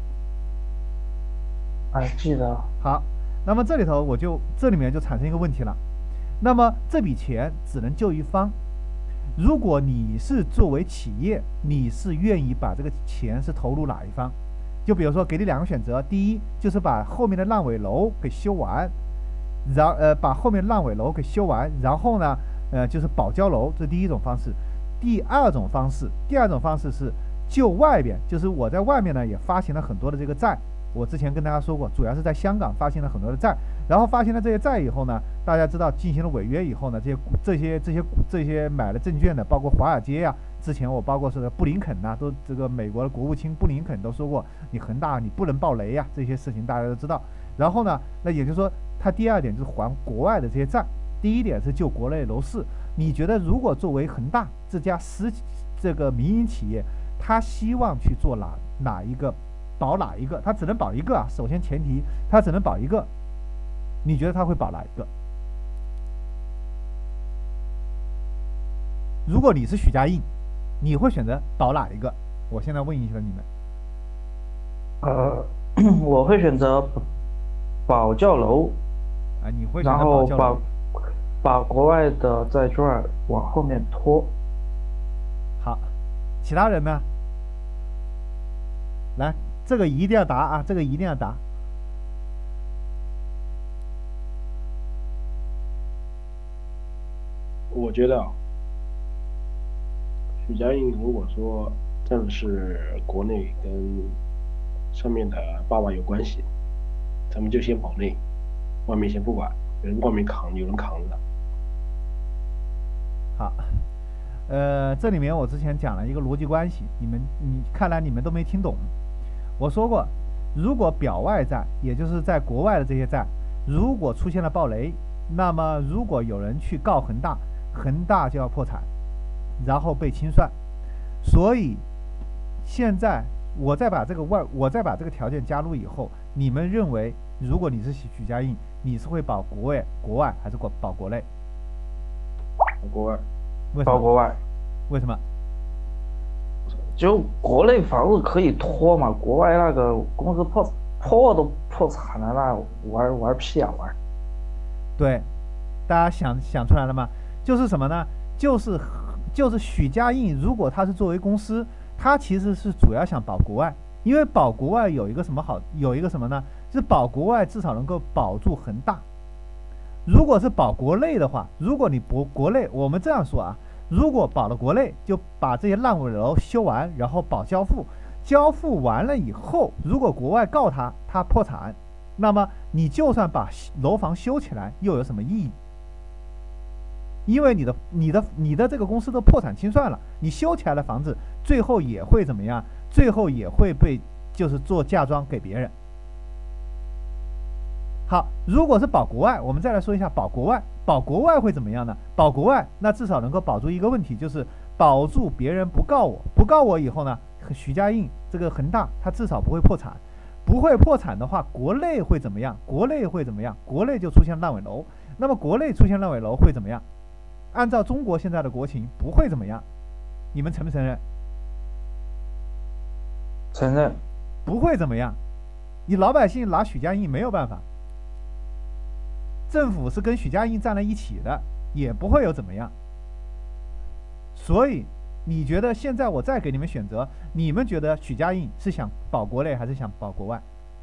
哎，记得。 好，那么这里头我就这里面就产生一个问题了，那么这笔钱只能救一方。如果你是作为企业，你是愿意把这个钱是投入哪一方？就比如说给你两个选择，第一就是把后面的烂尾楼给修完，然呃把后面烂尾楼给修完，然后呢呃就是保交楼，这是第一种方式。第二种方式，第二种方式是就外边，就是我在外面呢也发行了很多的这个债，我之前跟大家说过，主要是在香港发行了很多的债，然后发行了这些债以后呢，大家知道进行了违约以后呢，这些这些这些这些买了证券的，包括华尔街呀、啊。之前我包括是布林肯呐、啊，都这个美国的国务卿布林肯都说过，你恒大你不能爆雷呀、啊，这些事情大家都知道。然后呢，那也就是说，他第二点就是还国外的这些债，第一点是救国内楼市。你觉得如果作为恒大这家私这个民营企业，他希望去做哪哪一个保哪一个？他只能保一个啊。首先前提他只能保一个，你觉得他会保哪一个？如果你是许家印，你会选择保哪一个？我现在问一下你们。 呃，我会选择保教楼。 啊，你会选择然后保教楼？ 把把国外的债券往后面拖。 好，其他人呢？来，这个一定要答啊！这个一定要答。 我觉得啊，许家印如果说真的是国内跟上面的爸爸有关系，咱们就先保内，外面先不管，有人外面扛，有人扛着。 好，呃，这里面我之前讲了一个逻辑关系，你们你看来你们都没听懂。我说过，如果表外债，也就是在国外的这些债，如果出现了暴雷，那么如果有人去告恒大，恒大就要破产，然后被清算。所以现在我再把这个外，我再把这个条件加入以后，你们认为，如果你是许家印，你是会保国外、国外还是保保国内？ 国外。 为什么？ 保国外。 为什么？ 就国内房子可以拖嘛，国外那个公司破破都破产了，那玩玩屁啊玩！ 对，大家想想出来了吗？就是什么呢？就是就是许家印，如果他是作为公司，他其实是主要想保国外，因为保国外有一个什么好，有一个什么呢？就是保国外至少能够保住恒大。如果是保国内的话，如果你国国内，我们这样说啊。如果保了国内，就把这些烂尾楼修完，然后保交付，交付完了以后，如果国外告他，他破产，那么你就算把楼房修起来，又有什么意义？因为你的、你的、你的这个公司都破产清算了，你修起来的房子，最后也会怎么样？最后也会被就是做嫁妆给别人。好，如果是保国外，我们再来说一下保国外。保国外会怎么样呢？保国外，那至少能够保住一个问题，就是保住别人不告我，不告我以后呢，许家印这个恒大，它至少不会破产，不会破产的话，国内会怎么样？国内会怎么样？国内就出现烂尾楼，那么国内出现烂尾楼会怎么样？按照中国现在的国情，不会怎么样，你们承不承认？ 承认。 不会怎么样，你老百姓拿许家印没有办法。 政府是跟许家印站在一起的，也不会有怎么样。所以你觉得现在我再给你们选择，你们觉得许家印是想保国内还是想保国外？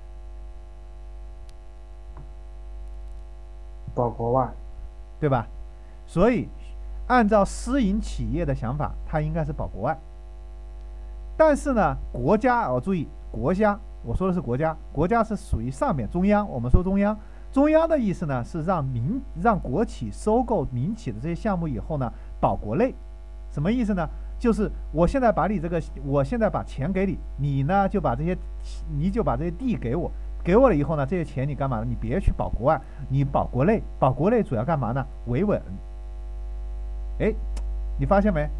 保国外， 对吧？所以按照私营企业的想法，它应该是保国外。但是呢，国家我注意，国家我说的是国家，国家是属于上面中央。我们说中央，中央的意思呢是让民让国企收购民企的这些项目以后呢，保国内。什么意思呢？就是我现在把你这个，我现在把钱给你，你呢就把这些，你就把这些地给我，给我了以后呢，这些钱你干嘛呢？你别去保国外，你保国内。保国内主要干嘛呢？维稳。哎，你发现没？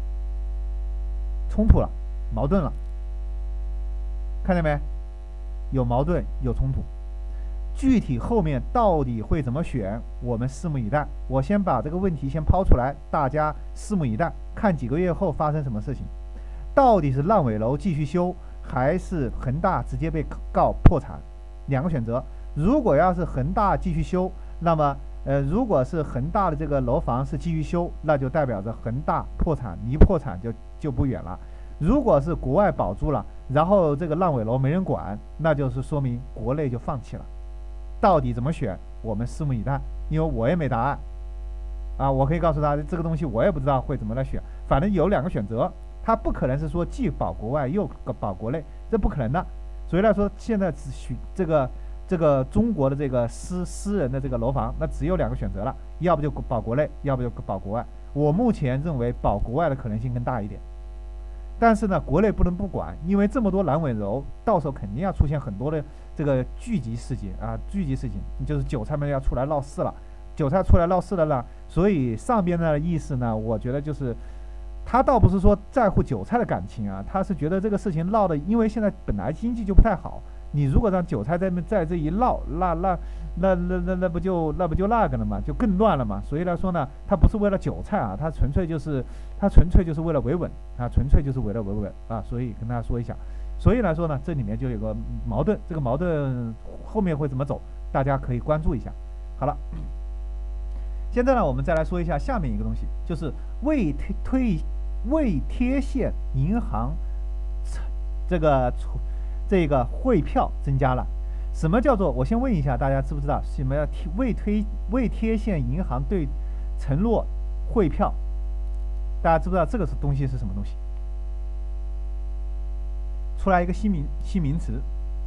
冲突了，矛盾了，看见没？有矛盾，有冲突。具体后面到底会怎么选，我们拭目以待。我先把这个问题先抛出来，大家拭目以待，看几个月后发生什么事情。到底是烂尾楼继续修，还是恒大直接被告破产？两个选择。如果要是恒大继续修，那么呃，如果是恒大的这个楼房是继续修，那就代表着恒大破产，离破产就就不远了。如果是国外保住了，然后这个烂尾楼没人管，那就是说明国内就放弃了。到底怎么选，我们拭目以待，因为我也没答案啊。我可以告诉大家，这个东西我也不知道会怎么来选，反正有两个选择，它不可能是说既保国外又保国内，这不可能的。所以来说，现在只许这个这个中国的这个私私人的这个楼房，那只有两个选择了，要不就保国内，要不就保国外。我目前认为保国外的可能性更大一点。但是呢，国内不能不管，因为这么多烂尾楼，到时候肯定要出现很多的这个聚集事件啊，聚集事情，就是韭菜们要出来闹事了，韭菜出来闹事了呢。所以上边的意思呢，我觉得就是他倒不是说在乎韭菜的感情啊，他是觉得这个事情闹的，因为现在本来经济就不太好，你如果让韭菜在在这一闹，那那那那那那不就那不就那个了嘛，就更乱了嘛。所以来说呢，他不是为了韭菜啊，他纯粹就是他纯粹就是为了维稳啊，纯粹就是为了维稳啊。所以跟大家说一下，所以来说呢，这里面就有个矛盾，这个矛盾后面会怎么走，大家可以关注一下。好了，现在呢，我们再来说一下下面一个东西，就是未推推未贴现银行这个这个汇票增加了。什么叫做？我先问一下大家知不知道什么叫未推未贴现银行对承诺汇票？大家知不知道这个是东西是什么东西？出来一个新名新名词。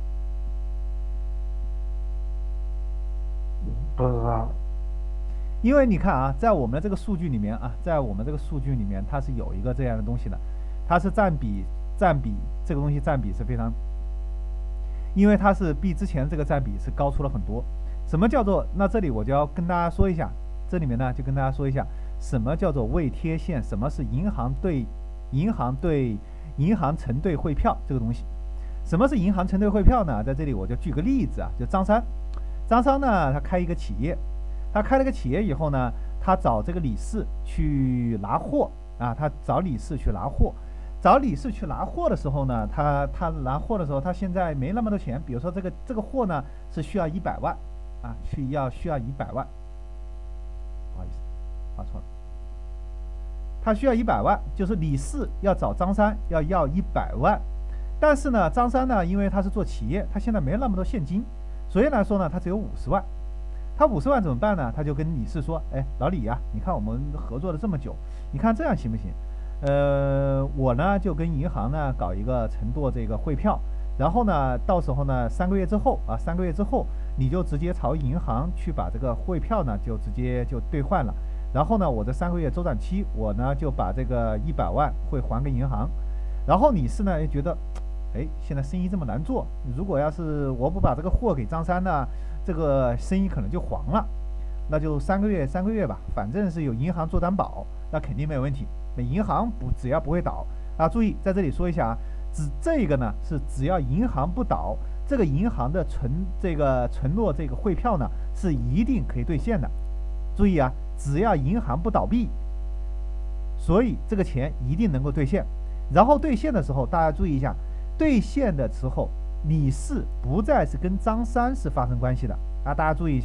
不知道。 因为你看啊，在我们的这个数据里面啊，在我们这个数据里面，它是有一个这样的东西的，它是占比占比这个东西占比是非常。因为它是比之前这个占比是高出了很多。什么叫做？那这里我就要跟大家说一下，这里面呢就跟大家说一下，什么叫做未贴现，什么是银行对银行对银行承兑汇票这个东西。什么是银行承兑汇票呢？在这里我就举个例子啊，就张三，张三呢他开一个企业，他开了个企业以后呢，他找这个理事去拿货啊，他找理事去拿货。找理事去拿货的时候呢，他他拿货的时候，他现在没那么多钱。比如说这个这个货呢是需要一百万啊，需要需要一百万，不好意思，发错了。他需要一百万，就是理事要找张三要要一百万，但是呢，张三呢，因为他是做企业，他现在没那么多现金，所以来说呢，他只有五十万。他五十万怎么办呢？他就跟理事说：“哎，老李呀、啊，你看我们合作了这么久，你看这样行不行？”呃，我呢就跟银行呢搞一个承诺这个汇票，然后呢，到时候呢三个月之后啊，三个月之后你就直接朝银行去把这个汇票呢就直接就兑换了，然后呢，我这三个月周转期，我呢就把这个一百万会还给银行，然后你是呢也觉得，哎，现在生意这么难做，如果要是我不把这个货给张三呢，这个生意可能就黄了，那就三个月三个月吧，反正是有银行做担保，那肯定没有问题。那银行不只要不会倒啊，注意在这里说一下啊，只这个呢是只要银行不倒，这个银行的承这个承诺这个汇票呢是一定可以兑现的。注意啊，只要银行不倒闭，所以这个钱一定能够兑现。然后兑现的时候，大家注意一下，兑现的时候理事不再是跟张三是发生关系的啊，大家注意一下。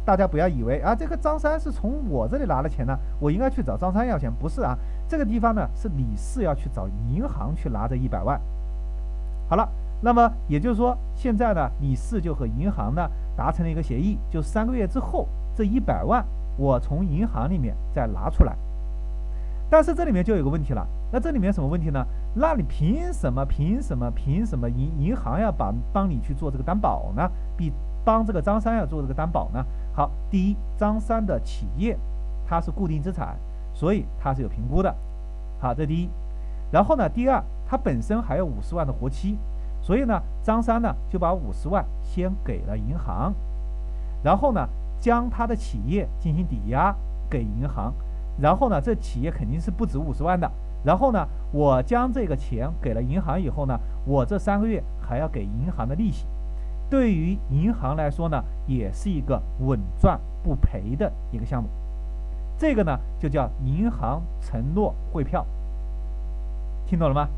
大家不要以为啊，这个张三是从我这里拿的钱呢，我应该去找张三要钱，不是啊，这个地方呢是李四要去找银行去拿这一百万。好了，那么也就是说，现在呢，李四就和银行呢达成了一个协议，就三个月之后，这一百万我从银行里面再拿出来。但是这里面就有个问题了，那这里面什么问题呢？那你凭什么？凭什么？凭什么银银行要帮帮你去做这个担保呢？比帮这个张三要做这个担保呢？好，第一，张三的企业它是固定资产，所以它是有评估的。好，这第一。然后呢，第二，它本身还有五十万的活期，所以呢，张三呢就把五十万先给了银行，然后呢，将他的企业进行抵押给银行。然后呢，这企业肯定是不止五十万的。然后呢，我将这个钱给了银行以后呢，我这三个月还要给银行的利息。对于银行来说呢，也是一个稳赚不赔的一个项目。这个呢，就叫银行承诺汇票。听懂了吗？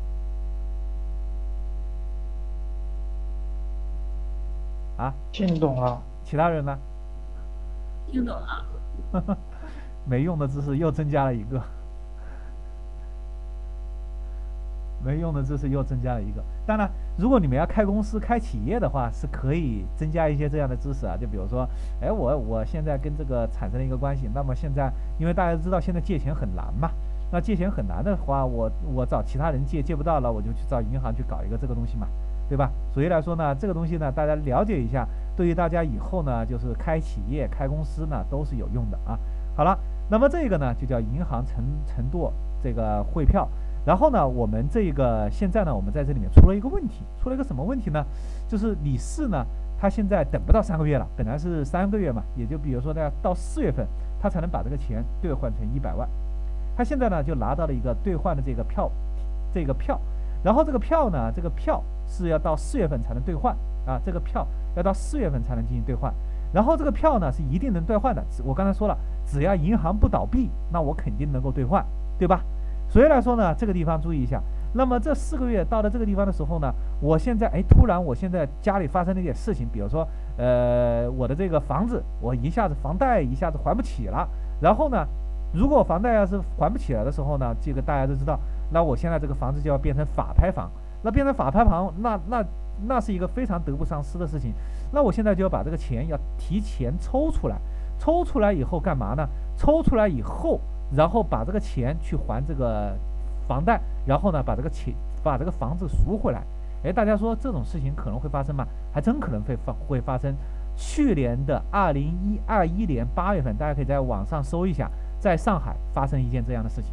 啊， 听懂了。 其他人呢？ 听懂了。 没用的知识又增加了一个，没用的知识又增加了一个。当然，如果你们要开公司、开企业的话，是可以增加一些这样的知识啊。就比如说，哎，我我现在跟这个产生了一个关系，那么现在因为大家知道现在借钱很难嘛，那借钱很难的话，我我找其他人借借不到了，我就去找银行去搞一个这个东西嘛，对吧？所以来说呢，这个东西呢，大家了解一下，对于大家以后呢，就是开企业、开公司呢，都是有用的啊。好了。那么这个呢，就叫银行承承诺这个汇票。然后呢，我们这个现在呢，我们在这里面出了一个问题，出了一个什么问题呢？就是李四呢，他现在等不到三个月了，本来是三个月嘛，也就比如说呢，到四月份，他才能把这个钱兑换成一百万。他现在呢，就拿到了一个兑换的这个票，这个票，然后这个票呢，这个票是要到四月份才能兑换啊，这个票要到四月份才能进行兑换。然后这个票呢是一定能兑换的，我刚才说了，只要银行不倒闭，那我肯定能够兑换，对吧？所以来说呢，这个地方注意一下。那么这四个月到了这个地方的时候呢，我现在哎，突然我现在家里发生了一点事情，比如说呃，我的这个房子，我一下子房贷一下子还不起了，然后呢，如果房贷要是还不起来的时候呢，这个大家都知道，那我现在这个房子就要变成法拍房，那变成法拍房，那那那是一个非常得不偿失的事情。那我现在就要把这个钱要提前抽出来，抽出来以后干嘛呢？抽出来以后，然后把这个钱去还这个房贷，然后呢把这个钱把这个房子赎回来。哎，大家说这种事情可能会发生吗？还真可能会发会发生。去年的二零一二一年八月份，大家可以在网上搜一下，在上海发生一件这样的事情，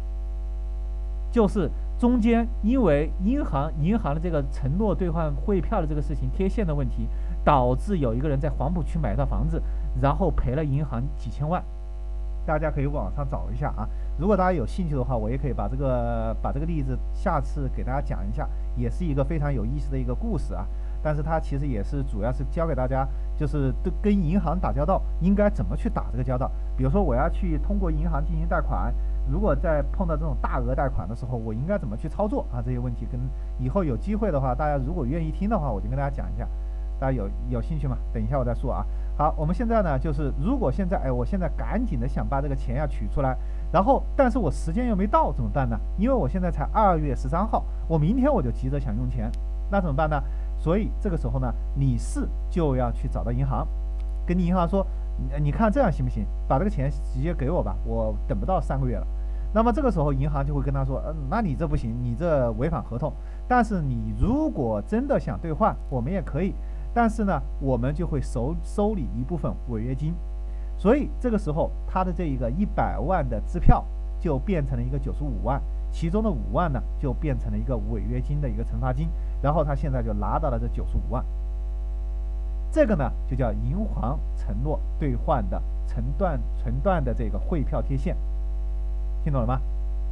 就是中间因为银行银行的这个承诺兑换汇票的这个事情贴现的问题，导致有一个人在黄浦区买一套房子，然后赔了银行几千万。大家可以网上找一下啊。如果大家有兴趣的话，我也可以把这个把这个例子下次给大家讲一下，也是一个非常有意思的一个故事啊。但是它其实也是主要是教给大家，就是跟银行打交道应该怎么去打这个交道。比如说我要去通过银行进行贷款，如果在碰到这种大额贷款的时候，我应该怎么去操作啊？这些问题跟以后有机会的话，大家如果愿意听的话，我就跟大家讲一下。大家有有兴趣吗？等一下我再说啊。好，我们现在呢，就是如果现在哎，我现在赶紧的想把这个钱要取出来，然后但是我时间又没到，怎么办呢？因为我现在才二月十三号，我明天我就急着想用钱，那怎么办呢？所以这个时候呢，李四就要去找到银行，跟银行说，你看这样行不行？把这个钱直接给我吧，我等不到三个月了。那么这个时候银行就会跟他说，嗯、呃，那你这不行，你这违反合同。但是你如果真的想兑换，我们也可以。但是呢，我们就会收收你一部分违约金，所以这个时候他的这一个一百万的支票就变成了一个九十五万，其中的五万呢就变成了一个违约金的一个惩罚金，然后他现在就拿到了这九十五万，这个呢就叫银行承诺兑换的承断承断的这个汇票贴现，听懂了吗？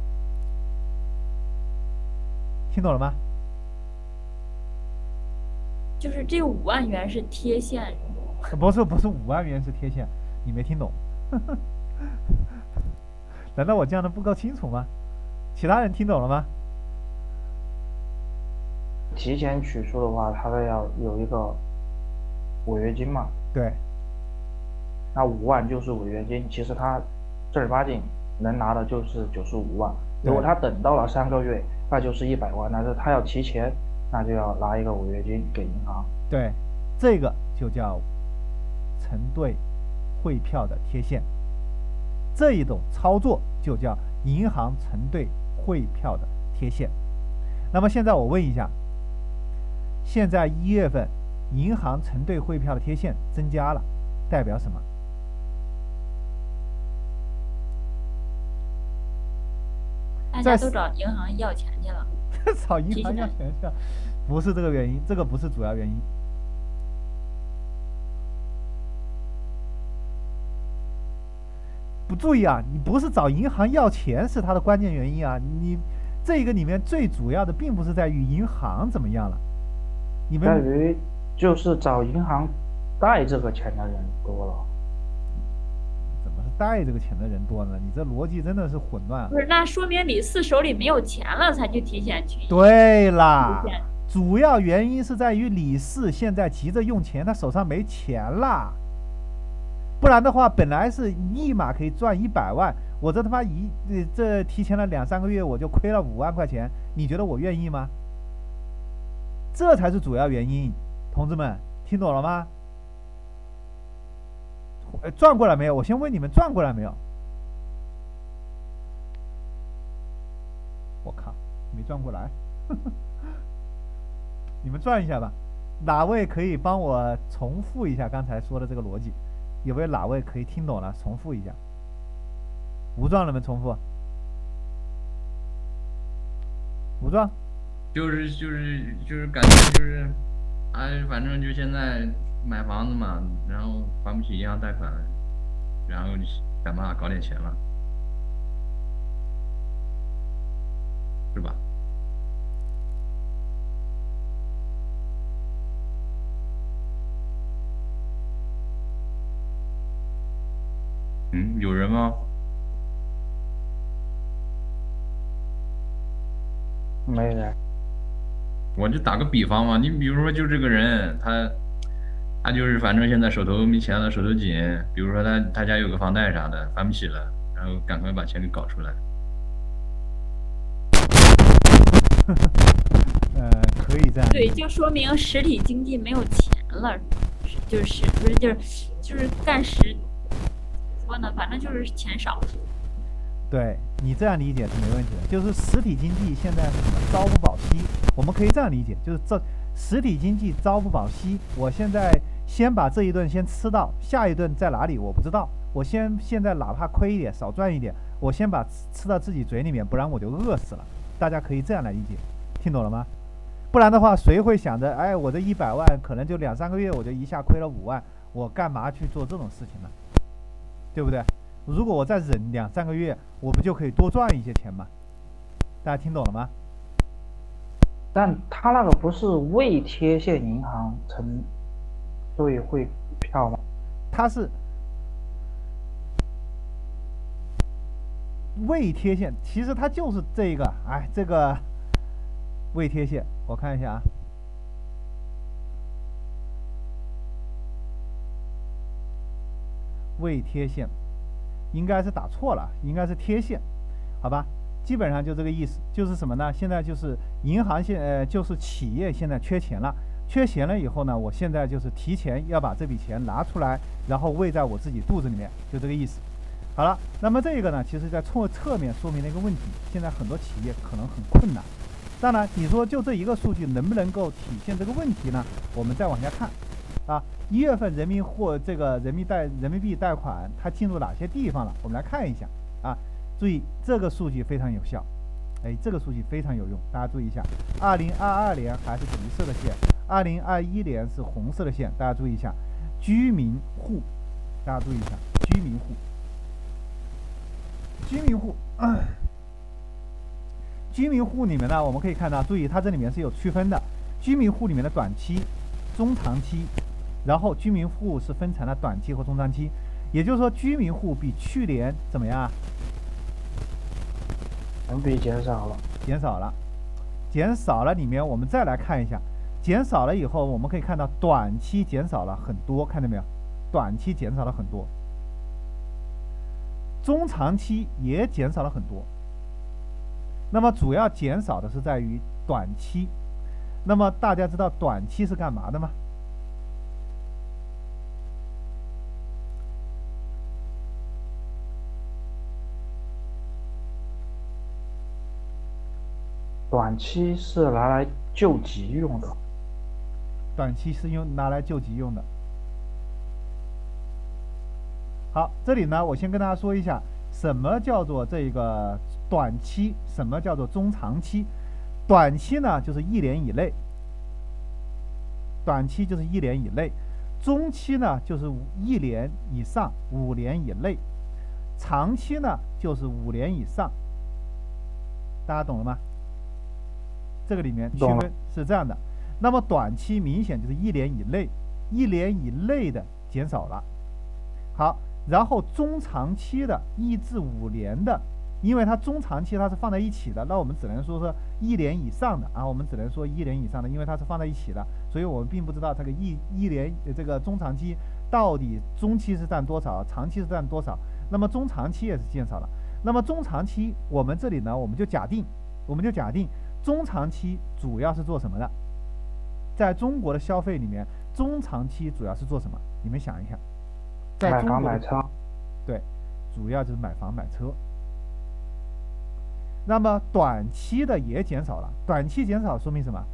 听懂了吗？ 就是这五万元是贴现， 不是不是五万元是贴现，你没听懂？难道我讲的不够清楚吗？其他人听懂了吗？ 提前取出的话，它的要有一个违约金嘛？ 对。 那五万就是违约金，其实他正儿八经能拿的就是九十五万。如果他等到了三个月，那就是一百万，但是他要提前，那就要拿一个违约金给银行。 对，这个就叫承兑汇票的贴现，这一种操作就叫银行承兑汇票的贴现。那么现在我问一下，现在一月份银行承兑汇票的贴现增加了，代表什么？ 大家都找银行要钱去了。 找银行要钱去了，不是这个原因，这个不是主要原因。不注意啊，你不是找银行要钱是它的关键原因啊，你这个里面最主要的并不是在于银行怎么样了，你们在于就是找银行贷这个钱的人多了。 怎么是贷这个钱的人多呢？你这逻辑真的是混乱啊。 不是，那说明李四手里没有钱了，才去提前去。 对啦，主要原因是在于李四现在急着用钱，他手上没钱啦。不然的话，本来是立马可以赚一百万，我这他妈一这提前了两三个月，我就亏了五万块钱，你觉得我愿意吗？这才是主要原因，同志们听懂了吗？呃，转过来没有？我先问你们转过来没有？我靠，没转过来，你们转一下吧。哪位可以帮我重复一下刚才说的这个逻辑？有没有哪位可以听懂了？重复一下。吴壮，能不能重复？吴壮， 就是就是就是感觉就是，哎，反正就现在买房子嘛，然后还不起银行贷款，然后想办法搞点钱了，是吧？嗯，有人吗？ 没人。 我就打个比方嘛，你比如说就这个人，他他就是反正现在手头没钱了，手头紧，比如说他他家有个房贷啥的还不起了，然后赶快把钱给搞出来。 呃，可以这样。 对，就说明实体经济没有钱了，就是不是就是就是干实。说呢，反正就是钱少了。 对，你这样理解是没问题的，就是实体经济现在是什么？朝不保夕。我们可以这样理解，就是这实体经济朝不保夕。我现在先把这一顿先吃到，下一顿在哪里我不知道。我先现在哪怕亏一点，少赚一点，我先把吃到自己嘴里面，不然我就饿死了。大家可以这样来理解，听懂了吗？不然的话，谁会想着，哎，我这一百万可能就两三个月我就一下亏了五万，我干嘛去做这种事情呢？对不对？如果我再忍两三个月，我不就可以多赚一些钱吗？大家听懂了吗？ 但他那个不是未贴现银行承兑汇票吗？ 他是未贴现，其实它就是这个，哎，这个未贴现，我看一下啊。未贴现，应该是打错了，应该是贴现，好吧？基本上就这个意思，就是什么呢？现在就是银行现呃，就是企业现在缺钱了，缺钱了以后呢，我现在就是提前要把这笔钱拿出来，然后喂在我自己肚子里面，就这个意思。好了，那么这个呢，其实在侧侧面说明了一个问题，现在很多企业可能很困难。当然，你说就这一个数据能不能够体现这个问题呢？我们再往下看。啊，一月份人民或这个人民贷人民币贷款它进入哪些地方了？我们来看一下啊，注意这个数据非常有效，哎，这个数据非常有用，大家注意一下。二零二二年还是橘色的线，二零二一年是红色的线，大家注意一下。居民户，大家注意一下，居民户，居民户，啊、居民户里面呢，我们可以看到，注意它这里面是有区分的，居民户里面的短期、中长期。然后居民户是分成了短期和中长期，也就是说居民户比去年怎么样？ 人民币减少了， 减少了，减少了。里面我们再来看一下，减少了以后，我们可以看到短期减少了很多，看到没有？短期减少了很多。 中长期也减少了很多。那么主要减少的是在于短期。那么大家知道短期是干嘛的吗？ 短期是拿来救急用的。 短期是用拿来救急用的。好，这里呢，我先跟大家说一下，什么叫做这个短期，什么叫做中长期。短期呢，就是一年以内，短期就是一年以内；中期呢，就是一年以上，五年以内；长期呢，就是五年以上。大家懂了吗？这个里面区分是这样的。那么短期明显就是一年以内，一年以内的减少了。好，然后中长期的一至五年的，因为它中长期它是放在一起的，那我们只能说是一年以上的啊，我们只能说一年以上的，因为它是放在一起的，所以我们并不知道这个一一年这个中长期到底中期是占多少，长期是占多少。那么中长期也是减少了。那么中长期我们这里呢，我们就假定，我们就假定中长期主要是做什么的？在中国的消费里面，中长期主要是做什么？你们想一下，在买中国的房买车。 对，主要就是买房买车。那么短期的也减少了，短期减少说明什么？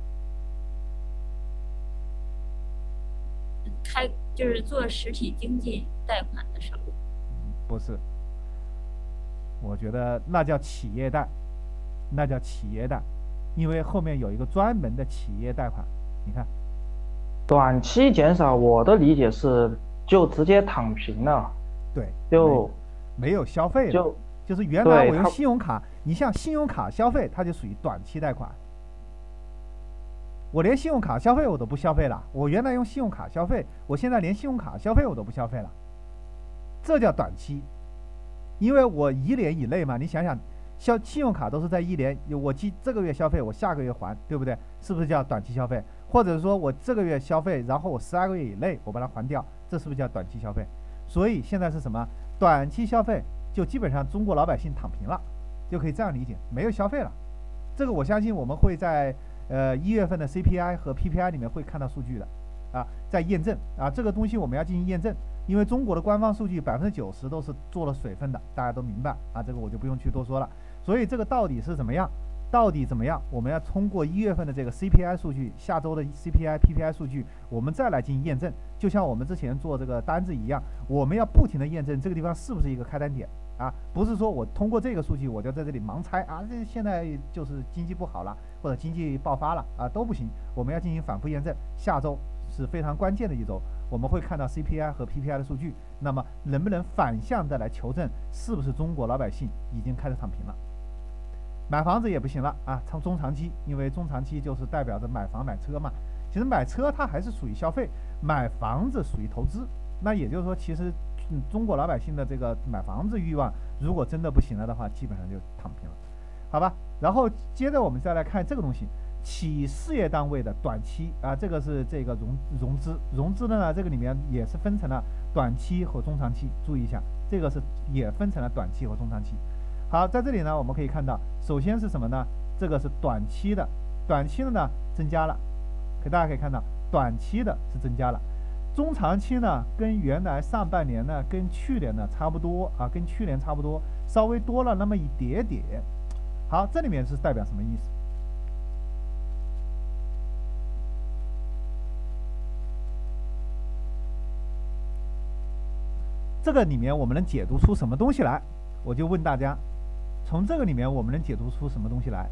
开就是做实体经济贷款的少。 不是，我觉得那叫企业贷，那叫企业贷，因为后面有一个专门的企业贷款。你看， 短期减少，我的理解是就直接躺平了， 对， 就没没有消费了， 就就是原来我用对它信用卡，你像信用卡消费，它就属于短期贷款。我连信用卡消费我都不消费了，我原来用信用卡消费，我现在连信用卡消费我都不消费了，这叫短期。因为我一年以内嘛，你想想，消信用卡都是在一年，我今这个月消费，我下个月还，对不对？是不是叫短期消费？或者说我这个月消费，然后我十二个月以内我把它还掉，这是不是叫短期消费？所以现在是什么？短期消费就基本上中国老百姓躺平了，就可以这样理解，没有消费了。这个我相信我们会在呃一月份的 C P I 和 P P I 里面会看到数据的，啊，在验证啊，这个东西我们要进行验证，因为中国的官方数据百分之九十都是做了水分的，大家都明白啊，这个我就不用去多说了。所以这个到底是怎么样？到底怎么样？我们要通过一月份的这个 C P I 数据，下周的 C P I、P P I 数据，我们再来进行验证。就像我们之前做这个单子一样，我们要不停的验证这个地方是不是一个开单点啊？不是说我通过这个数据我就在这里盲猜啊，这现在就是经济不好了，或者经济爆发了啊，都不行。我们要进行反复验证。下周是非常关键的一周，我们会看到 C P I 和 P P I 的数据，那么能不能反向的来求证是不是中国老百姓已经开始躺平了？买房子也不行了啊，长中长期，因为中长期就是代表着买房买车嘛。其实买车它还是属于消费，买房子属于投资。那也就是说，其实嗯，中国老百姓的这个买房子欲望，如果真的不行了的话，基本上就躺平了，好吧？然后接着我们再来看这个东西，企事业单位的短期啊，这个是这个融融资，融资的呢，这个里面也是分成了短期和中长期，注意一下，这个是也分成了短期和中长期。好，在这里呢，我们可以看到，首先是什么呢？这个是短期的，短期的呢增加了，可大家可以看到，短期的是增加了，中长期呢跟原来上半年呢跟去年呢差不多啊，跟去年差不多，稍微多了那么一点点。好，这里面是代表什么意思？这个里面我们能解读出什么东西来？我就问大家。从这个里面我们能解读出什么东西来？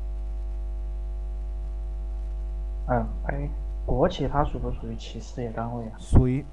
嗯，哎，国企它属不属于企事业单位啊？ 属于。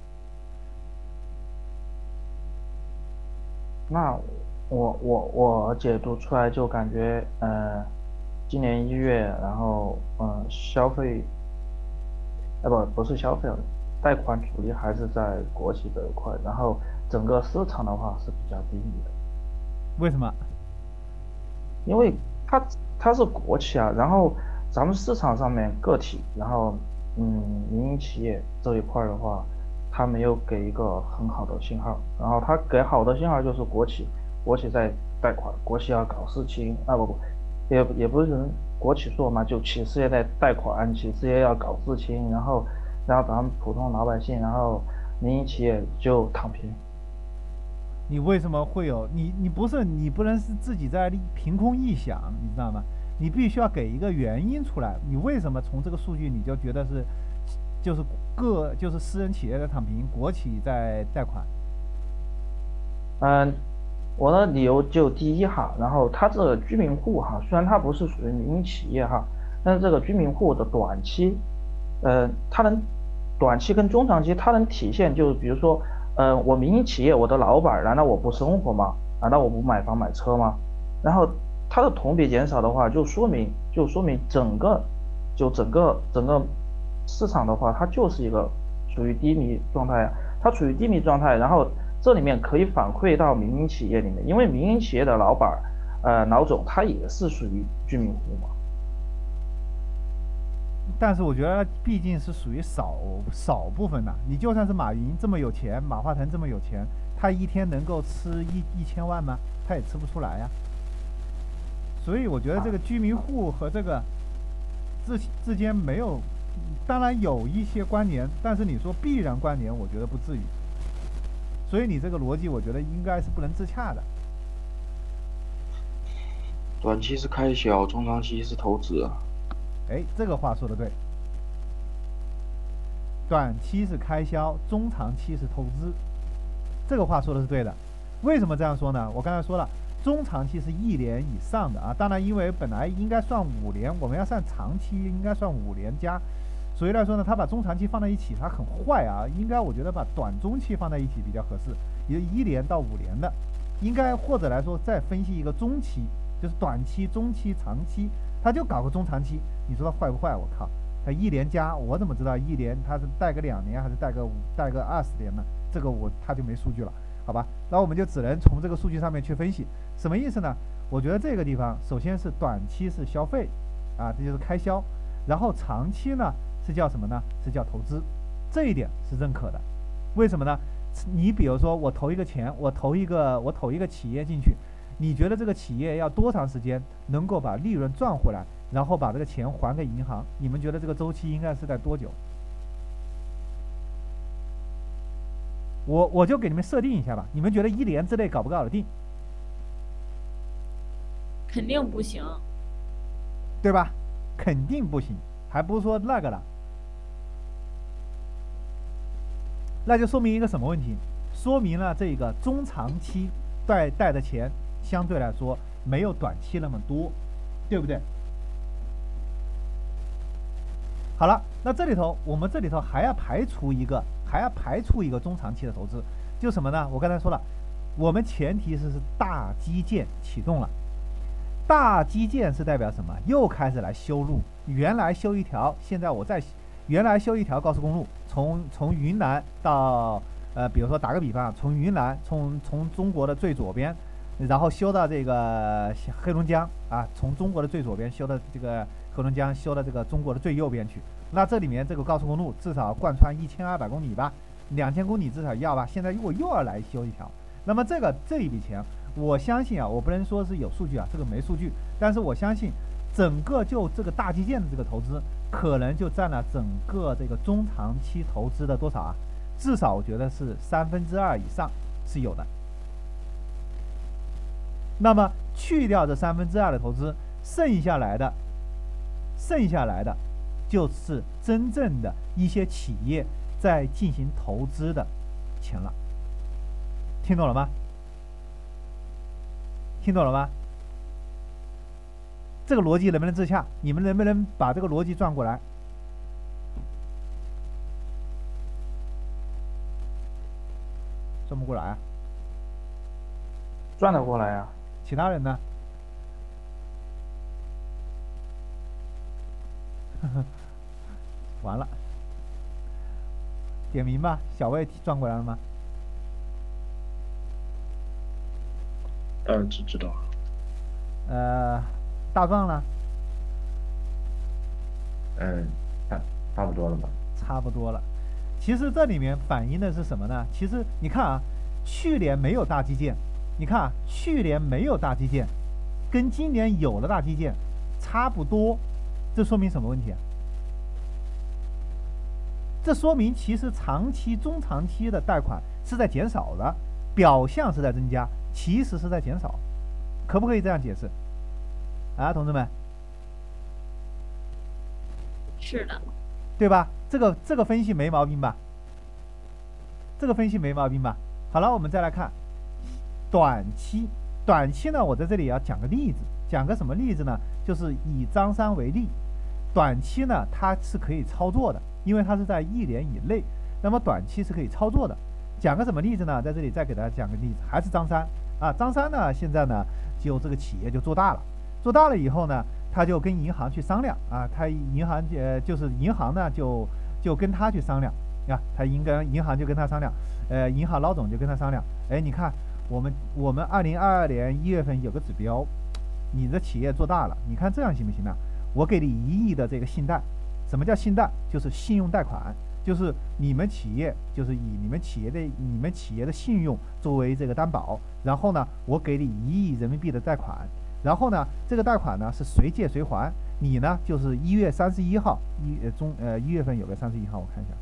那我我我解读出来就感觉，呃，今年一月，然后嗯，消费，哎不不是消费了，贷款主力还是在国企这一块，然后整个市场的话是比较低迷的。 为什么？ 因为它它是国企啊，然后咱们市场上面个体，然后嗯民营企业这一块的话，它没有给一个很好的信号，然后它给好的信号就是国企， 国企在贷款，国企要搞事情啊不不，也也不是国企说嘛，就企事业在贷款，企事业要搞事情，然后然后咱们普通老百姓，然后民营企业就躺平。 你为什么会有你？你不是你不能是自己在凭空臆想，你知道吗？你必须要给一个原因出来。你为什么从这个数据你就觉得是，就是各就是私人企业在躺平，国企在贷款？ 嗯，我的理由就第一哈，然后它这个居民户哈，虽然它不是属于民营企业哈，但是这个居民户的短期，呃，它能短期跟中长期它能体现就是比如说。呃，我民营企业，我的老板，难道我不生活吗？难道我不买房买车吗？然后它的同比减少的话，就说明就说明整个就整个整个市场的话，它就是一个处于低迷状态啊，它处于低迷状态，然后这里面可以反馈到民营企业里面，因为民营企业的老板，呃，老总他也是属于居民户嘛。 但是我觉得毕竟是属于少少部分的。你就算是马云这么有钱，马化腾这么有钱，他一天能够吃一一千万吗？他也吃不出来呀。所以我觉得这个居民户和这个之之间没有，当然有一些关联，但是你说必然关联，我觉得不至于。所以你这个逻辑，我觉得应该是不能自洽的。 短期是开销，中长期是投资。 哎，这个话说的对。短期是开销，中长期是投资，这个话说的是对的。为什么这样说呢？我刚才说了，中长期是一年以上的啊，当然因为本来应该算五年，我们要算长期，应该算五年加，所以来说呢，他把中长期放在一起，他很坏啊。应该我觉得把短中期放在一起比较合适，也就一年到五年的，应该或者来说再分析一个中期，就是短期、中期、长期。他就搞个中长期，你说他坏不坏？我靠，他一年加，我怎么知道一年他是贷个两年还是贷个五贷个二十年呢？这个我他就没数据了，好吧？那我们就只能从这个数据上面去分析，什么意思呢？我觉得这个地方首先是短期是消费，啊，这就是开销，然后长期呢是叫什么呢？是叫投资，这一点是认可的。为什么呢？你比如说我投一个钱，我投一个我投一个企业进去。你觉得这个企业要多长时间能够把利润赚回来，然后把这个钱还给银行？你们觉得这个周期应该是在多久？我我就给你们设定一下吧，你们觉得一年之内搞不搞得定？ 肯定不行， 对吧？肯定不行，还不是说那个了。那就说明一个什么问题？说明了这个中长期贷贷的钱相对来说没有短期那么多，对不对？好了，那这里头我们这里头还要排除一个，还要排除一个中长期的投资，就什么呢？我刚才说了，我们前提是是大基建启动了，大基建是代表什么？又开始来修路，原来修一条，现在我再原来修一条高速公路，从从云南到呃，比如说打个比方，从云南从从中国的最左边。然后修到这个黑龙江啊，从中国的最左边修到这个黑龙江，修到这个中国的最右边去。那这里面这个高速公路至少贯穿一千二百公里吧，两千公里至少要吧。现在如果又要来修一条，那么这个这一笔钱，我相信啊，我不能说是有数据啊，这个没数据，但是我相信整个就这个大基建的这个投资，可能就占了整个这个中长期投资的多少啊？至少我觉得是三分之二以上是有的。那么去掉这三分之二的投资，剩下来的，剩下来的，就是真正的一些企业在进行投资的钱了。听懂了吗？听懂了吗？这个逻辑能不能自洽？你们能不能把这个逻辑转过来？转不过来啊？ 转得过来啊？ 其他人呢？完了，点名吧。小魏转过来了吗？ 嗯，知知道。 呃，大壮呢？ 嗯，差差不多了吧？ 差不多了。其实这里面反映的是什么呢？其实你看啊，去年没有大基建， 你看啊，去年没有大基建，跟今年有了大基建差不多，这说明什么问题啊？这说明其实长期、中长期的贷款是在减少的，表象是在增加，其实是在减少，可不可以这样解释？啊，同志们？ 是的， 对吧？这个这个分析没毛病吧？这个分析没毛病吧？好了，我们再来看短期。短期呢，我在这里要讲个例子，讲个什么例子呢？就是以张三为例，短期呢它是可以操作的，因为它是在一年以内，那么短期是可以操作的。讲个什么例子呢？在这里再给大家讲个例子，还是张三啊。张三呢，现在呢就这个企业就做大了，做大了以后呢，他就跟银行去商量啊，他银行呃就是银行呢就就跟他去商量啊，他应该银行就跟他商量，呃，银行老总就跟他商量，哎，你看我们我们二零二二年一月份有个指标，你的企业做大了，你看这样行不行呢？我给你一亿的这个信贷，什么叫信贷？就是信用贷款，就是你们企业就是以你们企业的你们企业的信用作为这个担保，然后呢，我给你一亿人民币的贷款，然后呢，这个贷款呢是随借随还，你呢就是一月三十一号一呃中呃一月份有个三十一号，我看一下。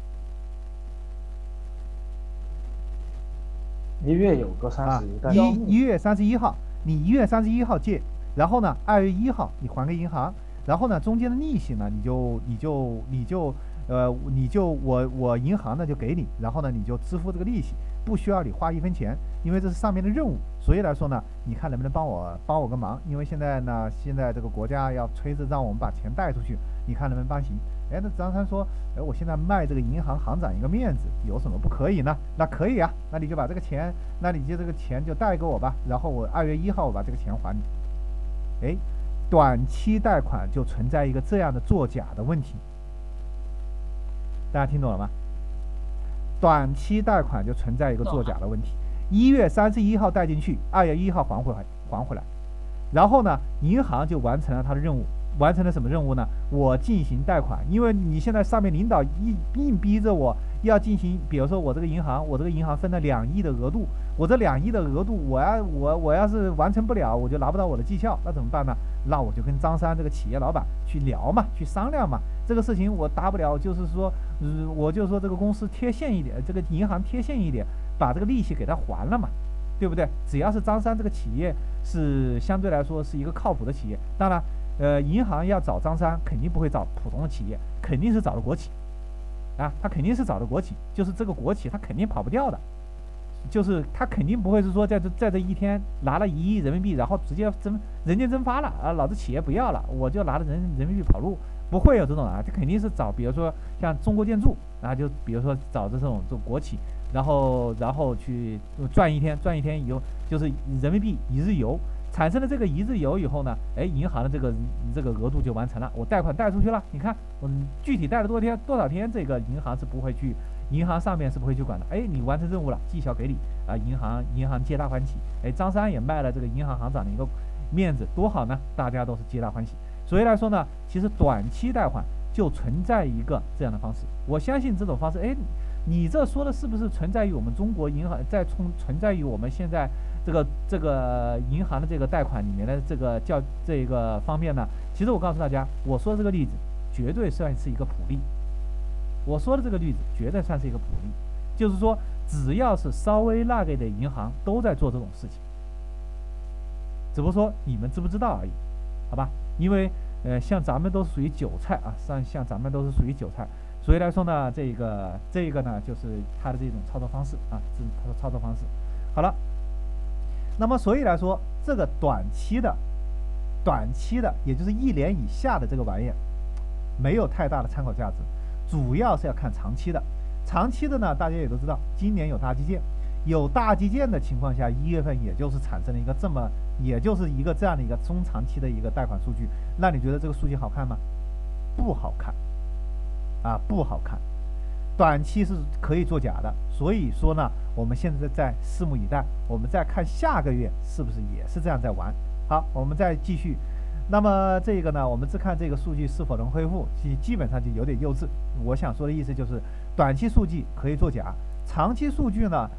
一月有个三十一， 啊，一一月三十一号，你一月三十一号借，然后呢，二月一号你还给银行，然后呢，中间的利息呢，你就你就你就呃你就我我银行呢就给你，然后呢你就支付这个利息，不需要你花一分钱，因为这是上面的任务，所以来说呢，你看能不能帮我帮我个忙？因为现在呢，现在这个国家要催着让我们把钱贷出去，你看能不能帮行？哎，那张三说，哎，我现在卖这个银行行长一个面子，有什么不可以呢？那可以啊，那你就把这个钱，那你就这个钱就贷给我吧，然后我二月一号我把这个钱还你。哎，短期贷款就存在一个这样的作假的问题，大家听懂了吗？短期贷款就存在一个作假的问题，一月三十一号贷进去，二月一号还回来，还回来，然后呢，银行就完成了它的任务。完成了什么任务呢？我进行贷款，因为你现在上面领导硬硬逼着我要进行，比如说我这个银行，我这个银行分了两亿的额度，我这两亿的额度，我要我我要是完成不了，我就拿不到我的绩效，那怎么办呢？那我就跟张三这个企业老板去聊嘛，去商量嘛。这个事情我达不了，就是说，呃、我就说这个公司贴现一点，这个银行贴现一点，把这个利息给他还了嘛，对不对？只要是张三这个企业是相对来说是一个靠谱的企业，当然。呃，银行要找张三，肯定不会找普通的企业，肯定是找的国企，啊，他肯定是找的国企，就是这个国企他肯定跑不掉的，就是他肯定不会是说在这在这一天拿了一亿人民币，然后直接蒸人间蒸发了啊，老子企业不要了，我就拿着人人民币跑路，不会有这种啊，他肯定是找，比如说像中国建筑啊，就比如说找这种这种国企，然后然后去赚一天，赚一天以后就是人民币一日游。产生了这个一日游以后呢，哎，银行的这个这个额度就完成了，我贷款贷出去了。你看，嗯，具体贷了多天多少天，这个银行是不会去，银行上面是不会去管的。哎，你完成任务了，绩效给你啊，银行银行皆大欢喜。哎，张三也卖了这个银行行长的一个面子，多好呢，大家都是皆大欢喜。所以来说呢，其实短期贷款就存在一个这样的方式，我相信这种方式，哎，你这说的是不是存在于我们中国银行，在存存在于我们现在？这个这个银行的这个贷款里面的这个叫这个方面呢，其实我告诉大家，我说的这个例子绝对算是一个普例。我说的这个例子绝对算是一个普例，就是说只要是稍微那个的银行都在做这种事情，只不过说你们知不知道而已，好吧？因为呃，像咱们都是属于韭菜啊，像像咱们都是属于韭菜，所以来说呢，这个这个呢就是它的这种操作方式啊，这是它的操作方式。好了。那么，所以来说，这个短期的、短期的，也就是一年以下的这个玩意儿，没有太大的参考价值，主要是要看长期的。长期的呢，大家也都知道，今年有大基建，有大基建的情况下，一月份也就是产生了一个这么，也就是一个这样的一个中长期的一个贷款数据。那你觉得这个数据好看吗？不好看，啊，不好看。短期是可以作假的，所以说呢，我们现在在拭目以待，我们再看下个月是不是也是这样在玩。好，我们再继续。那么这个呢，我们只看这个数据是否能恢复，基基本上就有点幼稚。我想说的意思就是，短期数据可以作假，长期数据呢